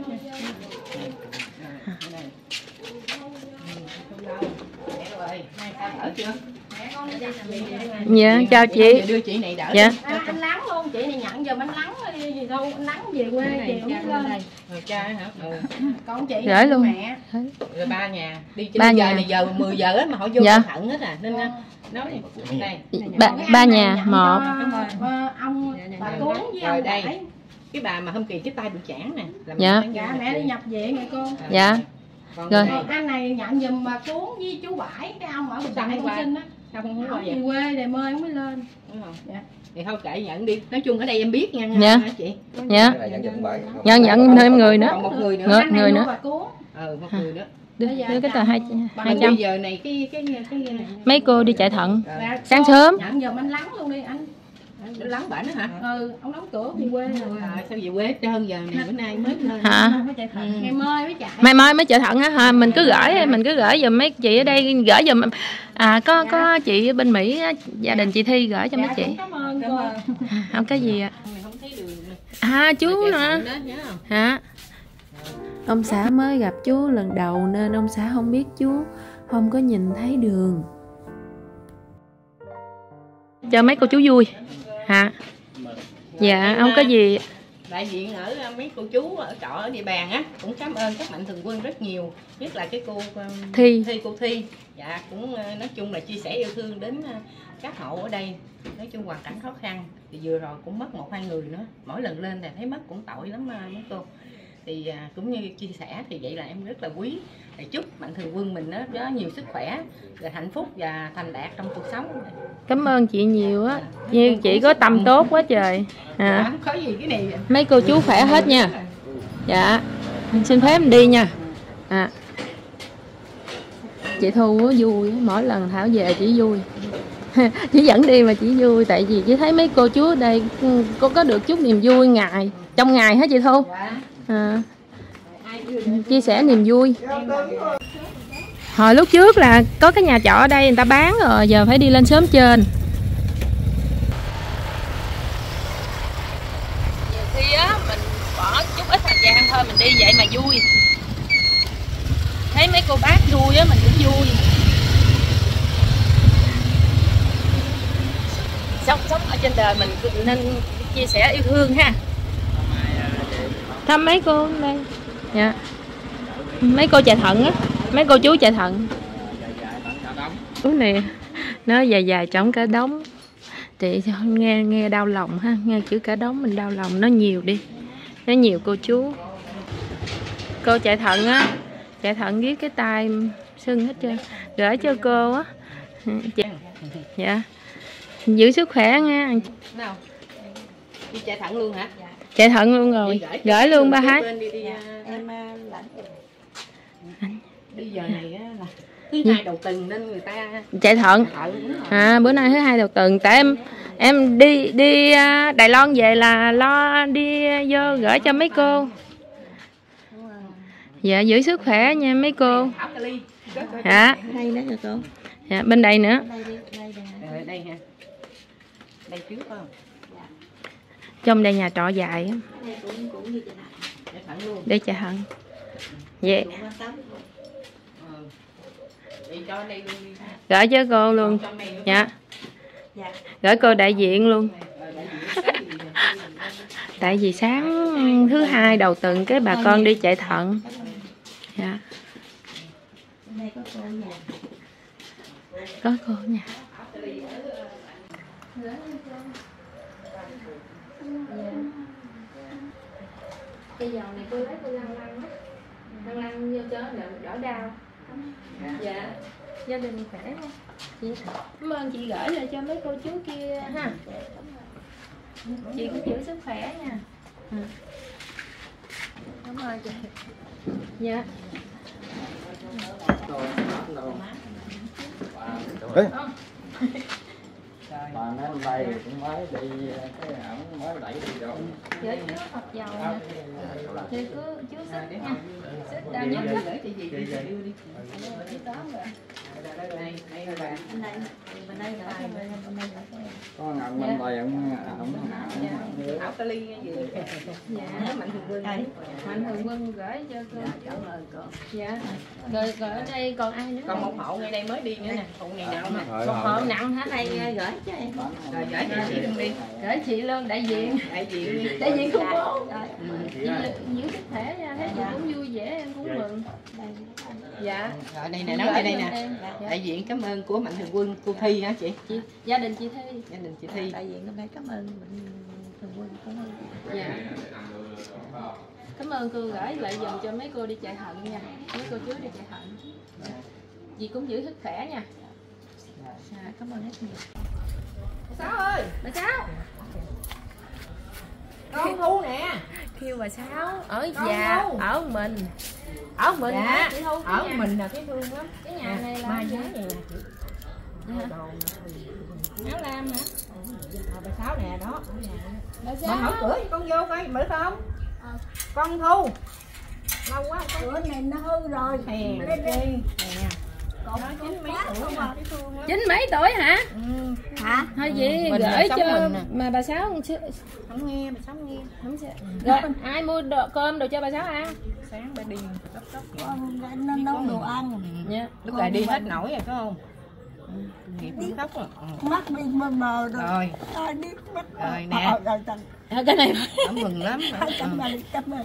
Speaker 1: Dạ, chào chị.
Speaker 5: Đưa chị này đỡ.
Speaker 1: Dạ.
Speaker 5: Anh lắng luôn, chị này nhận giùm anh lắng gì đâu, anh lắng về quê chiều không lên. Rồi cha hả? Con chị
Speaker 1: gửi luôn.
Speaker 5: Mẹ. Rồi ba nhà. Đi
Speaker 1: ba
Speaker 5: giờ
Speaker 1: nhà.
Speaker 5: này giờ 10 giờ á mà họ vô
Speaker 1: dạ.
Speaker 5: thận hết à, nên nói đây.
Speaker 1: Ba nhà, một.
Speaker 5: Ông bà Cuốn với ông đây. Cái bà mà hôm kỳ cái tay bị chản nè.
Speaker 1: Dạ.
Speaker 5: Dạ mẹ đi nhập viện nè cô.
Speaker 1: Dạ.
Speaker 5: Rồi anh này nhận giùm bà Cuốn với chú Bảy, cái ông ở Bình Đại con sinh á. Không có về quê để mời ông mới lên. Dạ. Thì thôi kệ nhận đi. Nói chung ở đây em biết nha
Speaker 1: dạ.
Speaker 5: chị.
Speaker 1: Dạ. Nhận thêm người nữa.
Speaker 5: Còn một người nữa.
Speaker 1: Người nữa.
Speaker 5: Một người nữa.
Speaker 1: Đưa cái tờ 200.
Speaker 5: Bây giờ này cái
Speaker 1: mấy cô đi chạy thận sáng sớm.
Speaker 5: Nhận giùm anh lắng luôn đi anh. Lắng bệnh đó hả? Ông đóng cửa về quê rồi. Sao về quê hết trơn giờ này bữa nay mới lên.
Speaker 1: Hả?
Speaker 5: Ngày mai mới chạy.
Speaker 1: Mai mới chạy thận á hả? Mình cứ gửi giùm mấy chị ở đây, gửi giùm có chị ở bên Mỹ gia đình chị Thi gửi cho mấy chị.
Speaker 5: Cảm ơn cô.
Speaker 1: Không có gì ạ. Chú nữa. Hả? Ông xã mới gặp chú lần đầu nên ông xã không biết chú, không có nhìn thấy đường. Cho mấy cô chú vui hả? Dạ không có gì.
Speaker 5: Đại diện ở mấy cô chú ở trọ ở địa bàn á cũng cảm ơn các mạnh thường quân rất nhiều, nhất là cái cô cô Thi. Dạ cũng nói chung là chia sẻ yêu thương đến các hộ ở đây, nói chung hoàn cảnh khó khăn. Thì vừa rồi cũng mất 1-2 người nữa, mỗi lần lên thì thấy mất cũng tội lắm mấy cô. Thì cũng như chia sẻ thì vậy là em rất là quý. Thì chúc mạnh thường quân mình đó nhiều sức khỏe, rồi hạnh phúc và thành đạt trong cuộc sống.
Speaker 1: Cảm ơn chị nhiều á, như chị có tâm tốt quá trời.
Speaker 5: Có gì cái này
Speaker 1: mấy cô chú khỏe hết nha. Dạ xin phép mình đi nha. Chị Thu á vui, mỗi lần Thảo về chỉ vui. Chỉ dẫn đi mà chỉ vui, tại vì chỉ thấy mấy cô chú ở đây có được chút niềm vui trong ngày hả chị Thu? Chia sẻ niềm vui. Hồi lúc trước là có cái nhà trọ ở đây người ta bán rồi, giờ phải đi lên xóm trên. Nhiều khi á mình bỏ chút ít thời gian thôi mình đi vậy mà vui. Thấy mấy cô bác vui á mình cũng vui. Sống ở trên đời mình nên chia sẻ yêu thương ha. Thăm mấy cô đây. Dạ. Mấy cô chạy thận á, mấy cô chú chạy thận. Cái này nó dài trống cả đống. Chị nghe đau lòng ha, nghe chữ cả đống mình đau lòng, nó nhiều đi. Nó nhiều cô chú. Cô chạy thận á, chạy thận với cái tay sưng hết trơn. Gửi cho cô á. Chị. Dạ. Giữ sức khỏe nha.
Speaker 5: Nào. Đi chạy thận luôn hả?
Speaker 1: Chạy thận luôn rồi. Gửi luôn ba Hái.
Speaker 5: Em đi giờ này là thứ 2 đầu tuần nên người ta
Speaker 1: chạy thận. Bữa nay thứ 2 đầu tuần, tại em đi Đài Loan về là lo đi vô gửi cho mấy cô. Dạ giữ sức khỏe nha mấy cô. Dạ. Dạ bên đây nữa.
Speaker 5: Đây ha. Đây trước phải không?
Speaker 1: Trong đây nhà trọ dài á. Để chạy thận. Dạ. Gửi cho cô luôn. Dạ. Gửi cô đại diện luôn. Tại vì sáng thứ 2 đầu tuần cái bà con đi chạy thận. Dạ. Có cô nha. Cái dầu này cô lấy cô lăn vô cho đỡ đau. Dạ. Gia đình khỏe không? Cảm ơn chị gửi lại cho mấy cô chú kia ha. Chị cũng giữ sức khỏe nha. Cảm ơn chị. Dạ.
Speaker 2: Bà nói hôm nay cũng mới đi cái ổng mới đẩy đi rồi.
Speaker 1: Gửi chú hộp dầu nè. Chị cứ chú xích nha. Xích đau nhất á.
Speaker 5: chị gì đi đưa đi.
Speaker 1: Chị tóm rồi.
Speaker 5: Đây là bà.
Speaker 1: Bên đây nữa.
Speaker 2: Có ngậm bên tay ổng
Speaker 5: Thảo kali gì.
Speaker 1: Dạ.
Speaker 5: Mạnh thường quân.
Speaker 1: Mạnh thường quân gửi cho cô. Dạ. Rồi ở đây còn ai nữa?
Speaker 5: Còn một hộ ngay đây mới đi nữa nè. Hộ này nặng mà.
Speaker 1: Một hộ nặng hả? Này gửi cho em.
Speaker 5: Rồi gửi cho chị luôn đi.
Speaker 1: Gửi chị luôn, đại diện. Đại diện khu phố. Chị giữ sức khỏe nha, thấy chị cũng vui vẻ, em cũng mừng. Dạ.
Speaker 5: Rồi đây nè, nói đây nè. Đại diện cảm ơn của Mạnh thường quân, cô Thi hả chị?
Speaker 1: Gia đình chị Thi.
Speaker 5: Gia đình chị Thi.
Speaker 6: Đại diện hôm nay cảm ơn Mạnh thường quân.
Speaker 1: Dạ. Cảm ơn cô gửi lại dùm cho mấy cô đi chạy thận nha. Mấy cô chú đi chạy thận. Chị cũng giữ sức khỏe nha. Cảm ơn rất nhiều.
Speaker 5: Bà Sáu ơi,
Speaker 1: Bà Sáu.
Speaker 5: con Thu nè.
Speaker 1: Kêu bà Sáu ở già ở mình. Ở mình
Speaker 5: Dạ,
Speaker 1: chị Thu
Speaker 5: ở mình là thấy thương lắm.
Speaker 1: cái nhà này là
Speaker 5: mai
Speaker 1: gì?
Speaker 5: giá này nè chị.
Speaker 1: Áo lam hả?
Speaker 5: Bà Sáu nè đó.
Speaker 1: Bà
Speaker 5: Bà
Speaker 1: Sáu.
Speaker 5: mở cửa cho con vô coi, mở không? Con Thu. Lâu quá con.
Speaker 6: Cửa này nó hư rồi.
Speaker 5: Hèn
Speaker 6: Lên đi.
Speaker 5: nè.
Speaker 6: Còn
Speaker 5: Nó chín mấy tuổi nè, thấy thương lắm.
Speaker 1: 9 mấy tuổi hả?
Speaker 6: hả?
Speaker 1: Thôi vậy
Speaker 5: Mình là
Speaker 1: gửi
Speaker 5: sống
Speaker 1: cho
Speaker 5: mình nè.
Speaker 1: mà bà Sáu
Speaker 5: Không nghe, bà Sáu nghe.
Speaker 1: không sao. Rồi ai mua cơm đồ cho bà Sáu ăn?
Speaker 5: Sáng bà đi tóc tóc.
Speaker 6: Nó nấu đồ ăn.
Speaker 1: Dạ.
Speaker 5: Lúc này đi hết nổi rồi phải không? Nghiệp cũng khóc rồi.
Speaker 6: Mắt đi mờ mờ rồi.
Speaker 5: Rồi,
Speaker 6: Ai biết mắt.
Speaker 5: rồi nè.
Speaker 1: Cái này
Speaker 5: Cảm mừng lắm.
Speaker 6: Cảm ơn.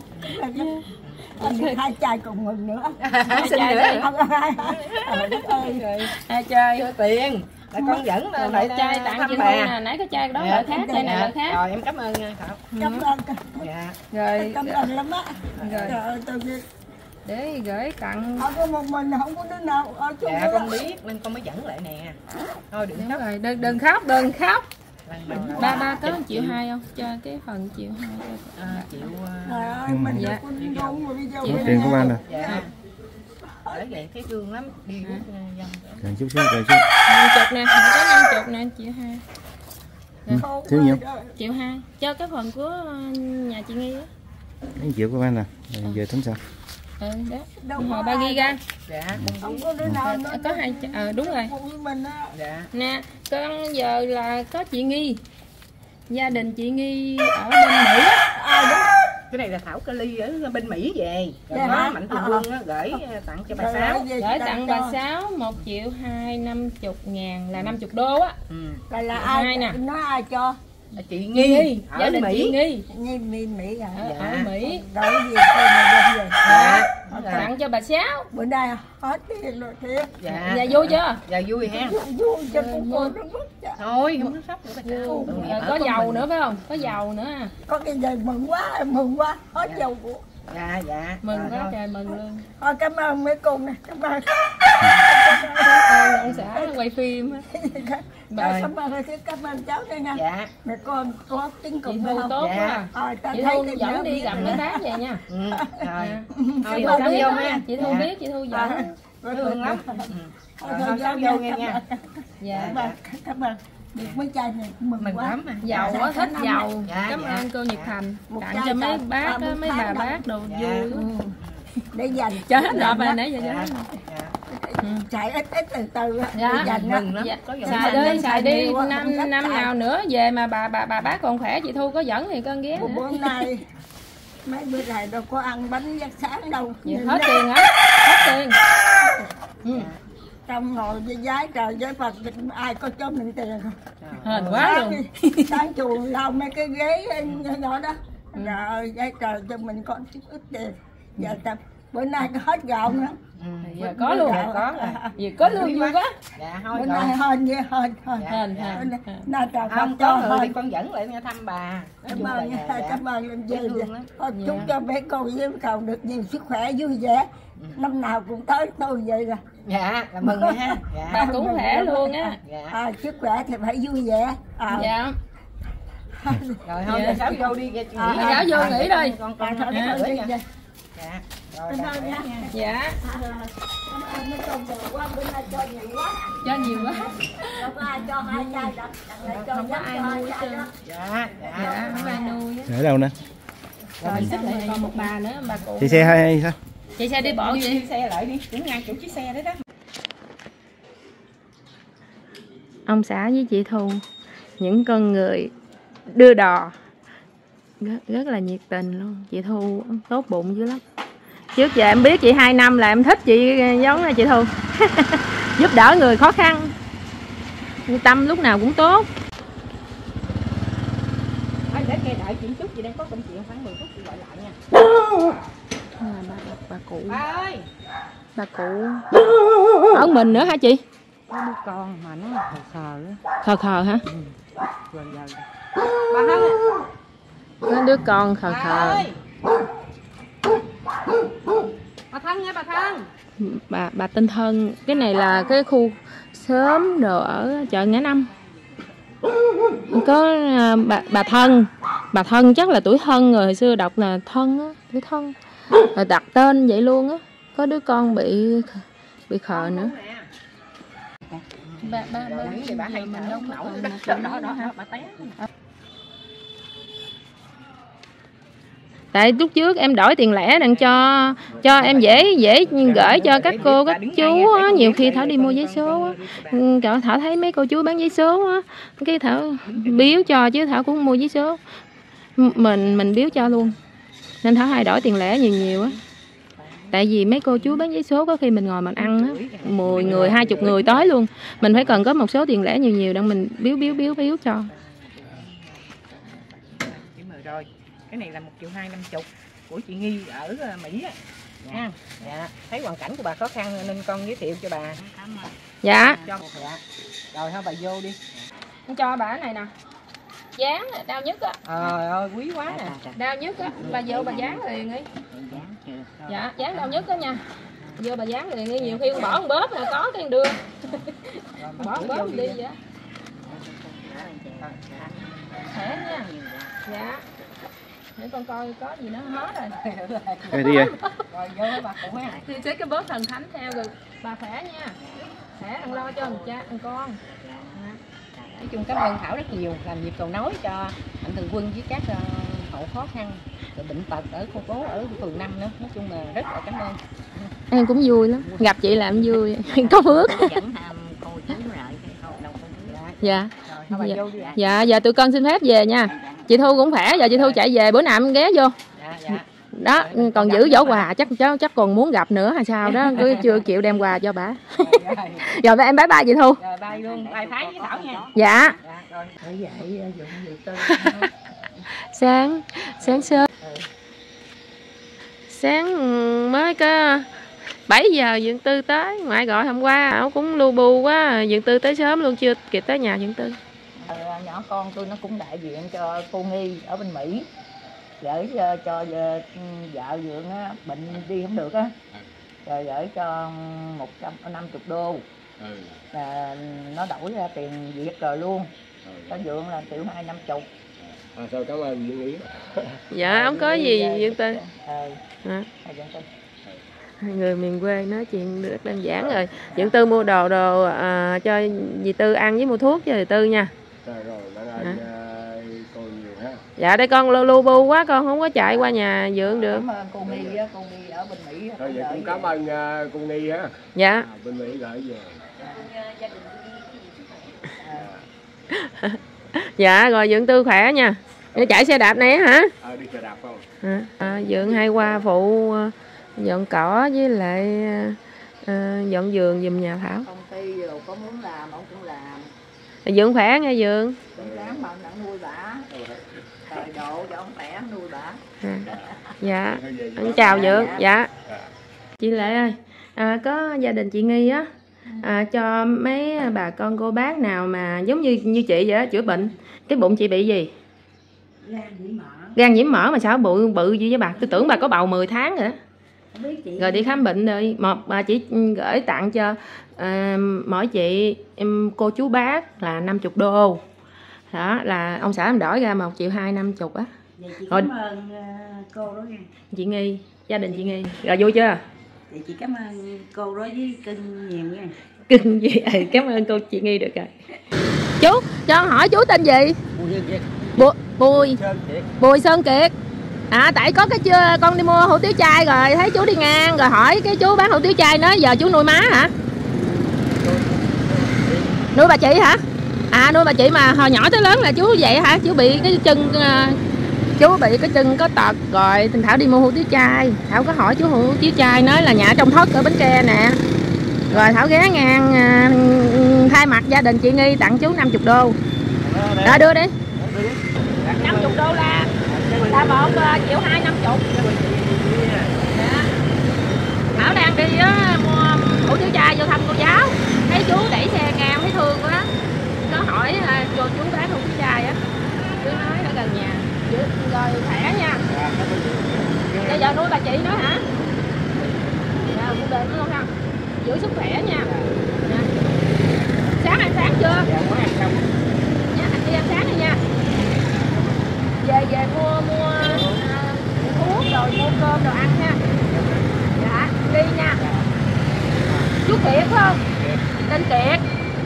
Speaker 6: Hai chai cùng mừng nữa.
Speaker 5: Xin nữa.
Speaker 6: Đất ơi.
Speaker 1: ai chơi
Speaker 5: Cho tiền. Là con dẫn
Speaker 1: rồi
Speaker 5: lại
Speaker 1: chai tặng chị Thu nè, nãy cái chai đó loại khác, chai này loại khác.
Speaker 5: Rồi em cảm ơn nha Thảo.
Speaker 6: Cảm ơn.
Speaker 5: Dạ.
Speaker 1: Rồi
Speaker 6: Cảm ơn lắm á.
Speaker 1: rồi
Speaker 6: Trời ơi tôi biết.
Speaker 1: để gửi tặng.
Speaker 6: Ở có một mình không có đứa nào ở chung.
Speaker 5: Dạ con biết nên con mới dẫn lại nè. Thôi đừng
Speaker 1: Đúng
Speaker 5: khóc.
Speaker 1: rồi, đừng khóc, đừng khóc. Ba có 1,2 triệu không? Cho cái phần 1,2 triệu cho.
Speaker 5: Chịu.
Speaker 6: Trời ơi mình
Speaker 1: Dạ.
Speaker 6: con ngon mà bây giờ
Speaker 7: Tiền của anh nè.
Speaker 5: Dạ. Bởi vậy thấy thương lắm. Đi rút dòng.
Speaker 7: Cần chút xíu, cần chút.
Speaker 1: 50 nè, có 50 nè, 1,2 triệu.
Speaker 7: Thiếu nhiều.
Speaker 1: 1,2 triệu cho cái phần của nhà chị Nghi á.
Speaker 7: 1 triệu của anh nè. Rồi giờ tính sao?
Speaker 1: Đó. Hồi 3 giga.
Speaker 5: Dạ.
Speaker 6: không có đứa nào nó
Speaker 1: Có 2 đúng rồi.
Speaker 6: cùng với mình á.
Speaker 5: Dạ.
Speaker 1: Nè, con giờ là có chị Nghi. Gia đình chị Nghi ở bên Mỹ á.
Speaker 5: Cái này là Thảo Kali ở bên Mỹ về. Rồi
Speaker 6: Dạ
Speaker 5: nó
Speaker 6: hả?
Speaker 5: Mạnh thường quân á, gửi tặng cho bà
Speaker 6: Trời
Speaker 5: Sáu.
Speaker 6: ơi,
Speaker 1: Gửi tặng bà Sáu 1.250.000 là 50 đô á.
Speaker 6: là
Speaker 1: Hai
Speaker 6: ai
Speaker 1: nè.
Speaker 6: nói ai cho?
Speaker 5: Là chị Nghi
Speaker 1: Gia
Speaker 5: ở
Speaker 1: đình chị
Speaker 5: Mỹ.
Speaker 1: Nghi
Speaker 6: Mỹ hả?
Speaker 1: ở,
Speaker 5: Dạ.
Speaker 1: ở Mỹ.
Speaker 6: Rồi gì tôi mà đem về.
Speaker 5: Dạ.
Speaker 1: Tặng cho bà Sáu.
Speaker 6: Bữa nay hết tiền rồi thiệt.
Speaker 5: Dạ.
Speaker 1: Dạ vui chưa?
Speaker 5: Dạ vui ha.
Speaker 6: Vui cho con cô nó mất.
Speaker 5: Thôi không có sốc nữa bà Sáu. Tội nghiệp
Speaker 1: Rồi,
Speaker 5: ở
Speaker 1: có
Speaker 5: con
Speaker 1: dầu
Speaker 5: mình.
Speaker 1: nữa phải không? Có dầu nữa à.
Speaker 6: Có cái gì mừng quá hết dầu của.
Speaker 5: Dạ dạ.
Speaker 1: Mừng
Speaker 5: Rồi
Speaker 1: quá
Speaker 5: thôi.
Speaker 1: trời mừng luôn.
Speaker 6: Thôi cảm ơn mấy cô nè, cảm ơn.
Speaker 1: Ông xã quay phim á.
Speaker 6: Bà cảm ơn cảm ơn cháu đây nha.
Speaker 5: Dạ.
Speaker 6: Mẹ con có tiếng
Speaker 1: Chị
Speaker 6: cùng
Speaker 1: Thu
Speaker 6: không?
Speaker 1: tốt
Speaker 5: Dạ.
Speaker 1: quá.
Speaker 6: Ta
Speaker 1: Chị
Speaker 6: thấy
Speaker 1: Thu
Speaker 6: cái
Speaker 1: dẫn
Speaker 6: nhớ
Speaker 1: đi
Speaker 6: biết
Speaker 1: gặp
Speaker 6: rồi.
Speaker 1: mấy bác vậy nha.
Speaker 5: Rồi. Thôi
Speaker 1: Chị
Speaker 5: vô
Speaker 1: Thu
Speaker 5: sắp
Speaker 1: biết
Speaker 5: vô
Speaker 1: đó,
Speaker 5: nha.
Speaker 1: chị Thu biết, chị Thu dẫn.
Speaker 5: Thương lắm.
Speaker 6: Thôi
Speaker 5: Thôi sắp vô nghe nha.
Speaker 1: Dạ.
Speaker 6: Cảm ơn. Được mấy chai này mừng
Speaker 5: Mừng
Speaker 6: quá.
Speaker 5: lắm mà.
Speaker 1: Dầu á, thích dầu.
Speaker 5: Dạ,
Speaker 1: Cảm
Speaker 5: dạ.
Speaker 1: ơn cô Nhật Thành.
Speaker 6: Một
Speaker 1: Tặng
Speaker 6: chai
Speaker 1: cho mấy
Speaker 6: dầu.
Speaker 1: bác á,
Speaker 6: Một
Speaker 1: mấy
Speaker 6: tháng
Speaker 1: bà
Speaker 6: đồng.
Speaker 1: bác đồ
Speaker 5: Dạ.
Speaker 1: vui lắm.
Speaker 6: Để dành.
Speaker 1: Cho hết rồi bà nãy giờ cho
Speaker 5: Dạ.
Speaker 1: hết.
Speaker 5: Dạ.
Speaker 6: Chạy ít từ từ á,
Speaker 1: Dạ.
Speaker 6: để dành á.
Speaker 5: Mừng lắm.
Speaker 1: Dạ.
Speaker 5: Có dầu
Speaker 1: Xài
Speaker 5: xanh.
Speaker 1: đi, xài đi.
Speaker 6: Không
Speaker 1: Năm
Speaker 6: dám
Speaker 1: năm
Speaker 6: xài.
Speaker 1: nào nữa về mà bà bác còn khỏe, chị Thu có dẫn thì con ghé
Speaker 6: Một
Speaker 1: nữa.
Speaker 6: bữa nay mấy bữa này đâu có ăn bánh giấc sáng đâu.
Speaker 1: Dạ,
Speaker 6: Nhìn
Speaker 1: hết
Speaker 6: đó,
Speaker 1: tiền hả? Hết tiền. Ừ.
Speaker 6: trong ngồi với giái trời với Phật ai có cho mình tiền không?
Speaker 1: Hên quá luôn.
Speaker 6: Sáng chùa lau mấy cái ghế nhỏ đó. Rồi giái trời cho mình có chút ít tiền. Giờ tập Bữa nay hết gạo nữa.
Speaker 1: Giờ có luôn rồi, có rồi. Giờ có luôn vui quá.
Speaker 5: Dạ thôi
Speaker 6: Bữa
Speaker 5: rồi.
Speaker 6: nay hên vậy hên. Nay trời
Speaker 5: Không
Speaker 6: cho
Speaker 5: có người
Speaker 6: hên.
Speaker 5: thì con dẫn lại nghe thăm bà.
Speaker 6: Cảm ơn nha, cảm ơn em
Speaker 5: dễ
Speaker 6: dư.
Speaker 5: thương lắm.
Speaker 6: Thôi chúc cho bé con với cầu được nhiều sức khỏe vui vẻ. Năm nào cũng tới tôi vậy rồi.
Speaker 5: Dạ, là mừng rồi ha. Dạ.
Speaker 1: Bà cũng khỏe luôn á.
Speaker 5: Dạ.
Speaker 6: Sức khỏe thì phải vui vẻ.
Speaker 1: Dạ.
Speaker 5: Rồi thôi, giờ Sáu vô đi.
Speaker 1: Giáo vô nghỉ thôi.
Speaker 5: Con
Speaker 6: Thôi
Speaker 5: thôi
Speaker 6: thôi
Speaker 5: gửi
Speaker 6: đi
Speaker 5: nha.
Speaker 6: nha.
Speaker 5: Dạ. Rồi,
Speaker 6: Thôi nha.
Speaker 1: Dạ.
Speaker 6: Mấy con giàu quá, bữa nay cho nhiều quá.
Speaker 1: Cho nhiều quá.
Speaker 6: Đâu có ai cho 2 chai đâu.
Speaker 1: Không có ai nuôi chứ.
Speaker 5: Dạ.
Speaker 1: Dạ, không ai nuôi á.
Speaker 7: Ở đâu nè?
Speaker 1: Rồi mình xích lại còn một bà nữa, bà cụ.
Speaker 7: Chị xe hay sao?
Speaker 1: Chị xe đi bộ
Speaker 5: Đi
Speaker 1: chị.
Speaker 5: xe lại đi, cũng ngang chỗ chiếc xe đấy đó.
Speaker 1: Ông xã với chị Thu, những con người đưa đò rất là nhiệt tình luôn. Chị Thu tốt bụng dữ lắm. Trước giờ em biết chị 2 năm là em thích chị giống là chị Thu. Giúp đỡ người khó khăn, tâm lúc nào cũng tốt.
Speaker 5: Thôi để nghe đợi chị chút, chị đang có công chuyện khoảng 10 phút chị gọi lại nha.
Speaker 1: Bà cụ,
Speaker 5: Ba ơi,
Speaker 1: bà cụ ở mình nữa hả chị?
Speaker 5: có đứa con mà nó khờ á.
Speaker 1: Khờ hả?
Speaker 5: Rồi giờ bà Hân à.
Speaker 1: Có đứa con khờ.
Speaker 5: Bà Thân nha bà Thân.
Speaker 1: Bà tên Thân. Cái này là cái khu xóm đồ ở chợ Ngã Năm. Có bà Thân chắc là tuổi Thân rồi, hồi xưa đọc là Thân á, tuổi Thân rồi đặt tên vậy luôn á. Có đứa con bị khờ nữa. Bà
Speaker 5: hay
Speaker 1: mình
Speaker 5: thở
Speaker 1: đâu
Speaker 5: nổi
Speaker 1: có
Speaker 5: đó bà té.
Speaker 1: Tại lúc trước em đổi tiền lẻ đặng cho em dễ gửi cho các cô các chú á. Nhiều khi Thảo đi mua giấy số á, Thảo thấy mấy cô chú bán giấy số á, cái Thảo biếu cho, chứ Thảo cũng mua giấy số mình biếu cho luôn, nên Thảo hay đổi tiền lẻ nhiều á. Tại vì mấy cô chú bán giấy số có khi mình ngồi mình ăn á, 10 người 20 người tới luôn, mình phải cần có một số tiền lẻ nhiều đặng mình biếu cho.
Speaker 5: Rồi cái này là 1.250.000 của chị Nghi ở Mỹ á. Nha. Dạ. Thấy hoàn cảnh của bà khó khăn nên con giới thiệu cho bà.
Speaker 1: Dạ.
Speaker 5: Dạ. Rồi thôi bà vô đi.
Speaker 1: Cho bà cái này nè. Dán đau nhất á.
Speaker 5: Ơi quý quá nè.
Speaker 1: Đau nhất á, bà vô bà dán liền đi. Dạ, dán đau nhất đó nha. Vô bà dán liền đi, nhiều khi con bỏ con bóp là có cái đưa. Bỏ con bóp đi vậy. Khỏe nha. Dạ. Để con coi có gì nó hết rồi.
Speaker 7: Rồi đi vậy.
Speaker 5: Rồi vô bà cụ ha.
Speaker 1: Thì xếp cái bóp thần thánh theo rồi bà khỏe nha. Khỏe ăn lo cho thằng cha thằng con.
Speaker 5: Nói chung cảm ơn Thảo rất nhiều, làm việc cầu nối cho Mạnh Thường Quân với các hộ khó khăn rồi bệnh tật ở khu phố ở phường 5 nữa. Nói chung là rất là cảm ơn.
Speaker 1: Em cũng vui lắm, gặp chị làm vui, có phước. Dạ. Dạ, giờ tụi con xin phép về nha. Chị Thu cũng khỏe, giờ chị Thu chạy về, bữa nào em ghé vô. Đó, còn giữ giỏ quà chắc còn muốn gặp nữa hay sao đó, cứ chưa chịu đem quà cho bà. Rồi em bye bye chị Thu.
Speaker 5: Rồi bye luôn, bye Thái với Thảo nha.
Speaker 1: Dạ.
Speaker 5: Rồi dụng việc tư.
Speaker 1: Sáng sớm. Sáng mới có 7 giờ Dượng Tư tới, ngoại gọi hôm qua, ổng cũng lu bu quá, Dượng Tư tới sớm luôn, chưa kịp tới nhà Dượng Tư.
Speaker 5: Nhỏ con tôi nó cũng đại diện cho cô Nghi ở bên Mỹ, gửi cho vợ Dượng á, bệnh đi không được á, rồi gửi cho 150 đô, là nó đổi ra tiền Việt rồi luôn, cho Dượng là 1.250.000.
Speaker 2: Sao cảm ơn Dượng Ý.
Speaker 1: Dạ, không có gì Dượng Tư. Hai người miền quê nói chuyện được đơn giản rồi. Dượng Tư mua đồ cho dì Tư ăn với mua thuốc cho dì Tư nha.
Speaker 2: Rồi, con nhiều ha.
Speaker 1: Dạ đây con lu bu quá, con không có chạy qua nhà Dượng được.
Speaker 5: Cảm ơn cô Nghi á, cô Nghi ở bên Mỹ.
Speaker 2: Thôi vậy cũng cảm ơn cô Nghi ha.
Speaker 1: Dạ.
Speaker 2: Bên Mỹ gửi về.
Speaker 1: Dạ rồi Dượng Tư khỏe nha. Nó chạy xe đạp này hả?
Speaker 2: Đi xe đạp không?
Speaker 1: Dượng hay qua phụ dọn cỏ với lại dọn vườn giùm nhà Thảo.
Speaker 6: Công ty rồi có muốn làm ông cũng làm.
Speaker 1: Dượng khỏe nghe Dượng.
Speaker 6: Ráng mà đặng nuôi bả. Thời độ cho ông khỏe nuôi bả.
Speaker 1: Dạ. Chào Dượng. Dạ. Chị Lệ ơi, có gia đình chị Nghi á, cho mấy bà con cô bác nào mà giống như chị vậy á, chữa bệnh. Cái bụng chị bị gì? Gan nhiễm mỡ mà sao bự bự gì với bà? Tôi tưởng bà có bầu 10 tháng rồi đó. Rồi đi khám bệnh rồi. Một bà chỉ gửi tặng cho mỗi chị cô chú bác là 50 đô. Đó là ông xã em đổi ra 1.250.000 á. Rồi cảm ơn cô đó nha. Chị Nghi, gia đình chị Nghi. Rồi vui chưa?
Speaker 6: Chị cảm ơn cô đó với cưng nhiều nha.
Speaker 1: Cưng gì? Cảm ơn cô chị Nghi được rồi. Chú, cho con hỏi chú tên gì? Bùi Sơn Kiệt. Tại có cái con đi mua hủ tiếu chay rồi thấy chú đi ngang rồi hỏi cái chú bán hủ tiếu chay nói giờ chú nuôi má hả? Nuôi bà chị hả? Nuôi bà chị mà hồi nhỏ tới lớn là chú vậy hả? Chú bị cái chân có tật rồi Thảo đi mua hủ tiếu chay. Thảo có hỏi chú hủ tiếu chay nói là nhà trong Thất ở Bến Tre nè. Rồi Thảo ghé ngang thay mặt gia đình chị Nghi tặng chú 50 đô. Đó đưa đi. 50 đô là 1.250.000. Thảo đang đi mua hủ tiếu chay vô thăm cô giáo. Thấy chú đẩy xe ngang thấy thương quá. Nó hỏi cho chú bán hủ tiếu chay á. Chú nói ở gần nhà. Rồi khỏe nha. Bây giờ nuôi bà chị nói hả? Dạ, mua đề luôn không? Giữ sức khỏe nha. Sáng ăn sáng chưa? Dạ, anh đi ăn sáng đi nha. Về mua thuốc rồi mua cơm đồ ăn nha. Dạ, đi nha. Chú Kiệt phải không? Tên Kiệt.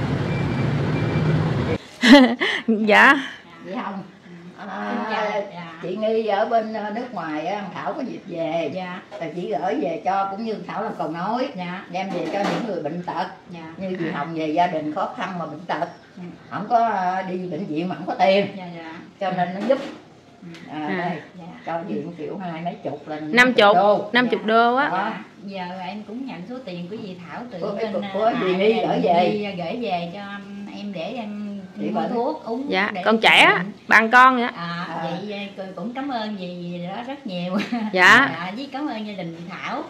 Speaker 1: Dạ.
Speaker 8: Vậy không? Chị Nghi ở bên nước ngoài á, Thảo có dịp về, rồi chị gửi về cho cũng như Thảo làm cầu nối, đem về cho những người bệnh tật, như dì Hồng về gia đình khó khăn mà bệnh tật, không có đi bệnh viện mà không có tiền, cho nên nó giúp. Đây, cho viện 1.2 mấy chục là
Speaker 1: 50 đô á.
Speaker 9: Giờ em cũng nhận số tiền của dì Thảo từ
Speaker 8: của dì Nghi
Speaker 9: gửi về cho em để em mua thuốc uống.
Speaker 1: Dạ, con trẻ bằng con vậy.
Speaker 9: Vậy cũng cảm ơn dì đó rất nhiều.
Speaker 1: Dạ.
Speaker 9: Với cảm ơn gia đình dì Thảo.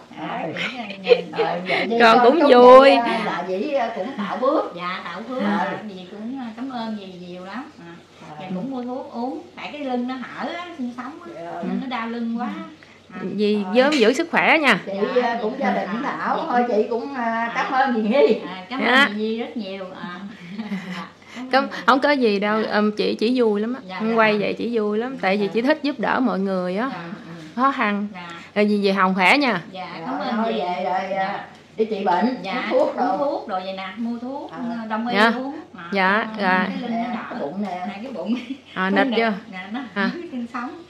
Speaker 1: Con cũng vui.
Speaker 8: Là dì cũng tạo bước.
Speaker 9: Dạ, tạo bước. Dì cũng cảm ơn dì nhiều lắm. Và cũng mua thuốc uống. Tại cái lưng nó hở á, sinh sống á, nó đau lưng quá.
Speaker 1: Dì vớm giữ sức khỏe nha.
Speaker 8: Chị cũng gia đình Thảo thôi, chị cũng cảm ơn dì Nghi.
Speaker 9: Cảm ơn dì rất nhiều.
Speaker 1: Không có gì đâu, chị chỉ vui lắm á. Quay vậy chỉ vui lắm, tại vì chị thích giúp đỡ mọi người á, khó khăn. Rồi dì Hồng khỏe nha.
Speaker 9: Dạ, cảm ơn dì.
Speaker 8: Về rồi đi trị bệnh,
Speaker 9: uống thuốc rồi vậy nè, mua thuốc đông y uống.
Speaker 1: Dạ, rồi.
Speaker 8: Cái bụng nè,
Speaker 9: cái bụng.
Speaker 1: Nịch chưa?
Speaker 9: Nó sinh sống.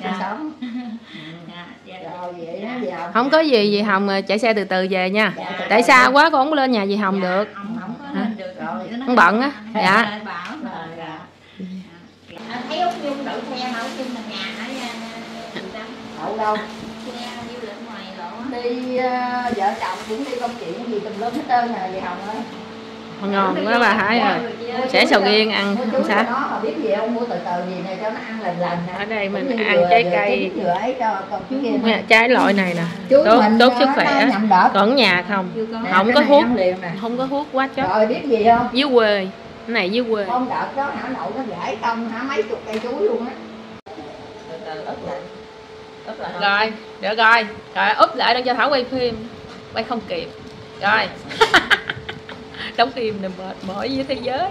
Speaker 1: Không có gì dì Hồng chạy xe từ từ về nha. Tại xa quá con không lên nhà dì Hồng được. Con bận á. Dạ.
Speaker 9: Thấy Út Nhung đậu xe mà Út Nhung là nhà
Speaker 8: ở đâu?
Speaker 9: Đi ngoài lộ.
Speaker 8: Đi vợ chồng cũng đi công chuyện gì tùm lum hết trơn nè dì Hồng ơi.
Speaker 1: Ngon quá bà Hải ơi. Sẽ sầu riêng ăn không sao.
Speaker 8: Nó biết gì không, mua từ từ gì này cho nó ăn lần nè.
Speaker 1: Ở đây mình ăn trái cây. Trái loại này nè. Tốt sức khỏe. Còn nhà không. Không có hút. Không có hút quá chất.
Speaker 8: Rồi biết gì không?
Speaker 1: Dưới quê. Cái này dưới quê.
Speaker 8: Hôm đợt đó hả nội nó gãy công hả mấy chục cây chuối luôn á.
Speaker 1: Rồi, được rồi. Rồi úp lại đang cho Thảo quay phim. Quay không kịp. Rồi. Đóng phim này mệt mỏi với thế giới.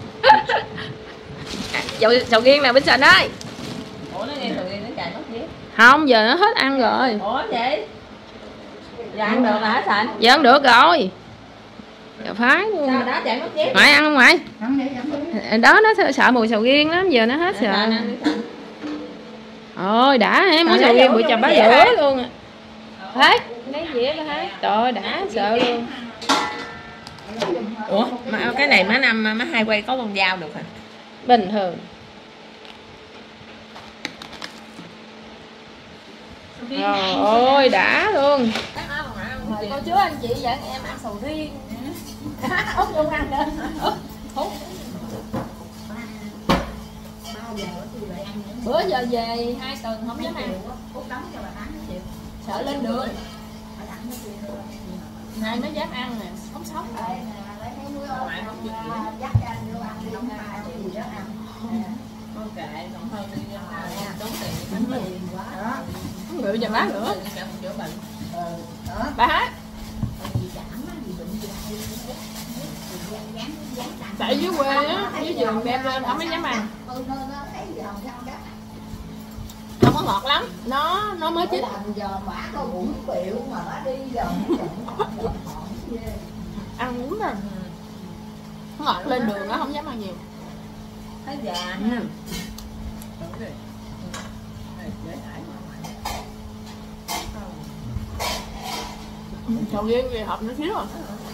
Speaker 1: Sầu riêng nè Bính Sình ơi.
Speaker 5: Ủa nó nghe sầu riêng nó chạy mất biết.
Speaker 1: Không, giờ nó hết ăn rồi.
Speaker 5: Ủa vậy? Giờ ăn được hả Sình?
Speaker 1: Giờ ăn được rồi. Giờ phái.
Speaker 5: Sao đó chạy mất dép?
Speaker 1: Ngoại ăn không ngoại? Đó nó sợ mùi sầu riêng lắm, giờ nó hết sợ. Ôi đã hả, mùi sầu riêng bụi chầm bá lửa luôn. Hết, lấy dĩa ra hết. Trời đã sợ luôn.
Speaker 5: Ủa, mà cái này má Năm má Hai quay có con dao được hả?
Speaker 1: Bình thường. Trời ơi đã luôn.
Speaker 9: Mời cô chú anh chị dẫn em ăn sầu riêng. Út Nhung ăn nữa. Bữa giờ về 2 tuần không dám ăn. Sợ lên đường.
Speaker 1: Nay mới dám ăn nè, không sống rồi. Ngoại không chịu
Speaker 8: dắt ra đưa ăn đi, không ai cái gì đó ăn.
Speaker 1: Con kệ, còn hơn đi tốn tiền quá. Không ngự giờ má nữa. Bá. Tại dưới quê á, dưới vườn đem lên không mới dám ăn. Không có ngọt lắm, nó mới chín. Ăn đúng rồi. Ngọt lên đường nó không dám ăn nhiều.
Speaker 8: Thấy già.
Speaker 1: Sầu riêng gì hộp nó xíu rồi.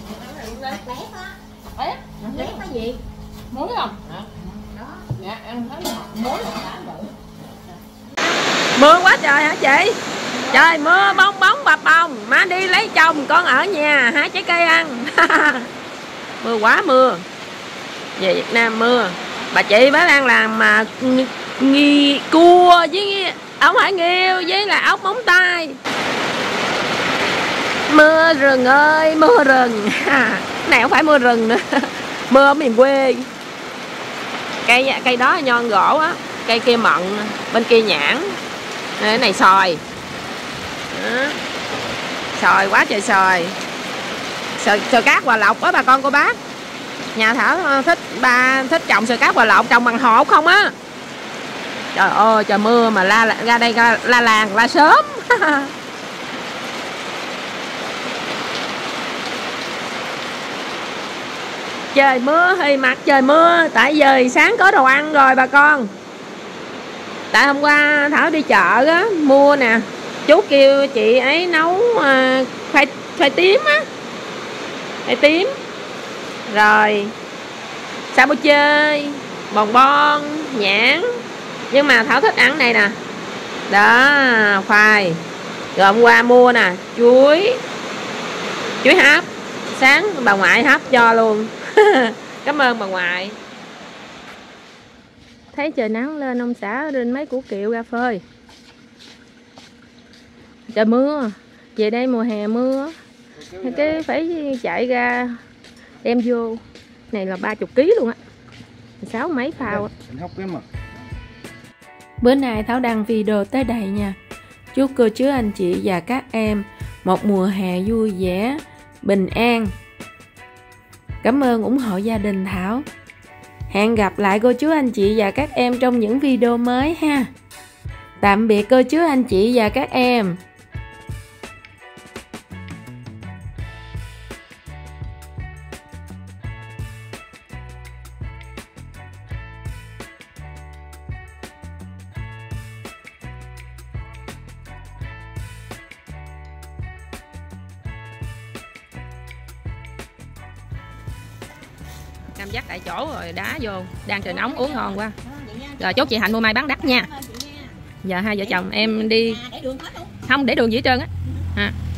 Speaker 1: Bé
Speaker 8: cái gì?
Speaker 1: muối không? Dạ ăn thấy muối. Mưa quá trời hả chị? Trời mưa bong bóng bập bồng. Má đi lấy chồng, con ở nhà hái trái cây ăn. Mưa quá mưa. Về Việt Nam mưa. Bà chị bác đang làm mà cua với ống hải nghêu với là ốc móng tay. Mưa rừng ơi, mưa rừng. Cái này không phải mưa rừng nữa. Mưa ở miền quê. Cây đó nhon gỗ á, cây kia mận, bên kia nhãn. Cái này xoài. Đó. Xoài quá trời xoài. Xoài cát Hòa Lộc á bà con cô bác. Nhà Thảo thích trồng xoài cát Hòa Lộc, trồng bằng hột không á. Trời ơi trời mưa mà ra đây la làng la sớm. Trời mưa thì mặt trời mưa. Tại giờ sáng có đồ ăn rồi bà con. Tại hôm qua Thảo đi chợ á, mua nè. Chú kêu chị ấy nấu khoai tím á. Khoai tím. Rồi sa bô chê, bòn bon, nhãn. Nhưng mà Thảo thích ăn này nè. Đó, khoai. Rồi hôm qua mua nè, chuối hấp. Sáng bà ngoại hấp cho luôn. Cảm ơn bà ngoại. Thấy trời nắng lên ông xã rinh mấy củ kiệu ra phơi. Trời mưa. Về đây mùa hè mưa. Cái phải chạy ra đem vô. Này là 30 kg luôn á. 6 mấy phao. Bữa nay Thảo đăng video tới đây nha. Chúc cô chú anh chị và các em một mùa hè vui vẻ, bình an. Cảm ơn ủng hộ gia đình Thảo. Hẹn gặp lại cô chú anh chị và các em trong những video mới ha. Tạm biệt cô chú anh chị và các em. Cam dắt tại chỗ rồi đá vô. Đang trời nóng uống ngon quá. Rồi chốt chị Hạnh mua mai bán đắt nha. Giờ hai vợ chồng em đi. Không để đường gì hết trơn á.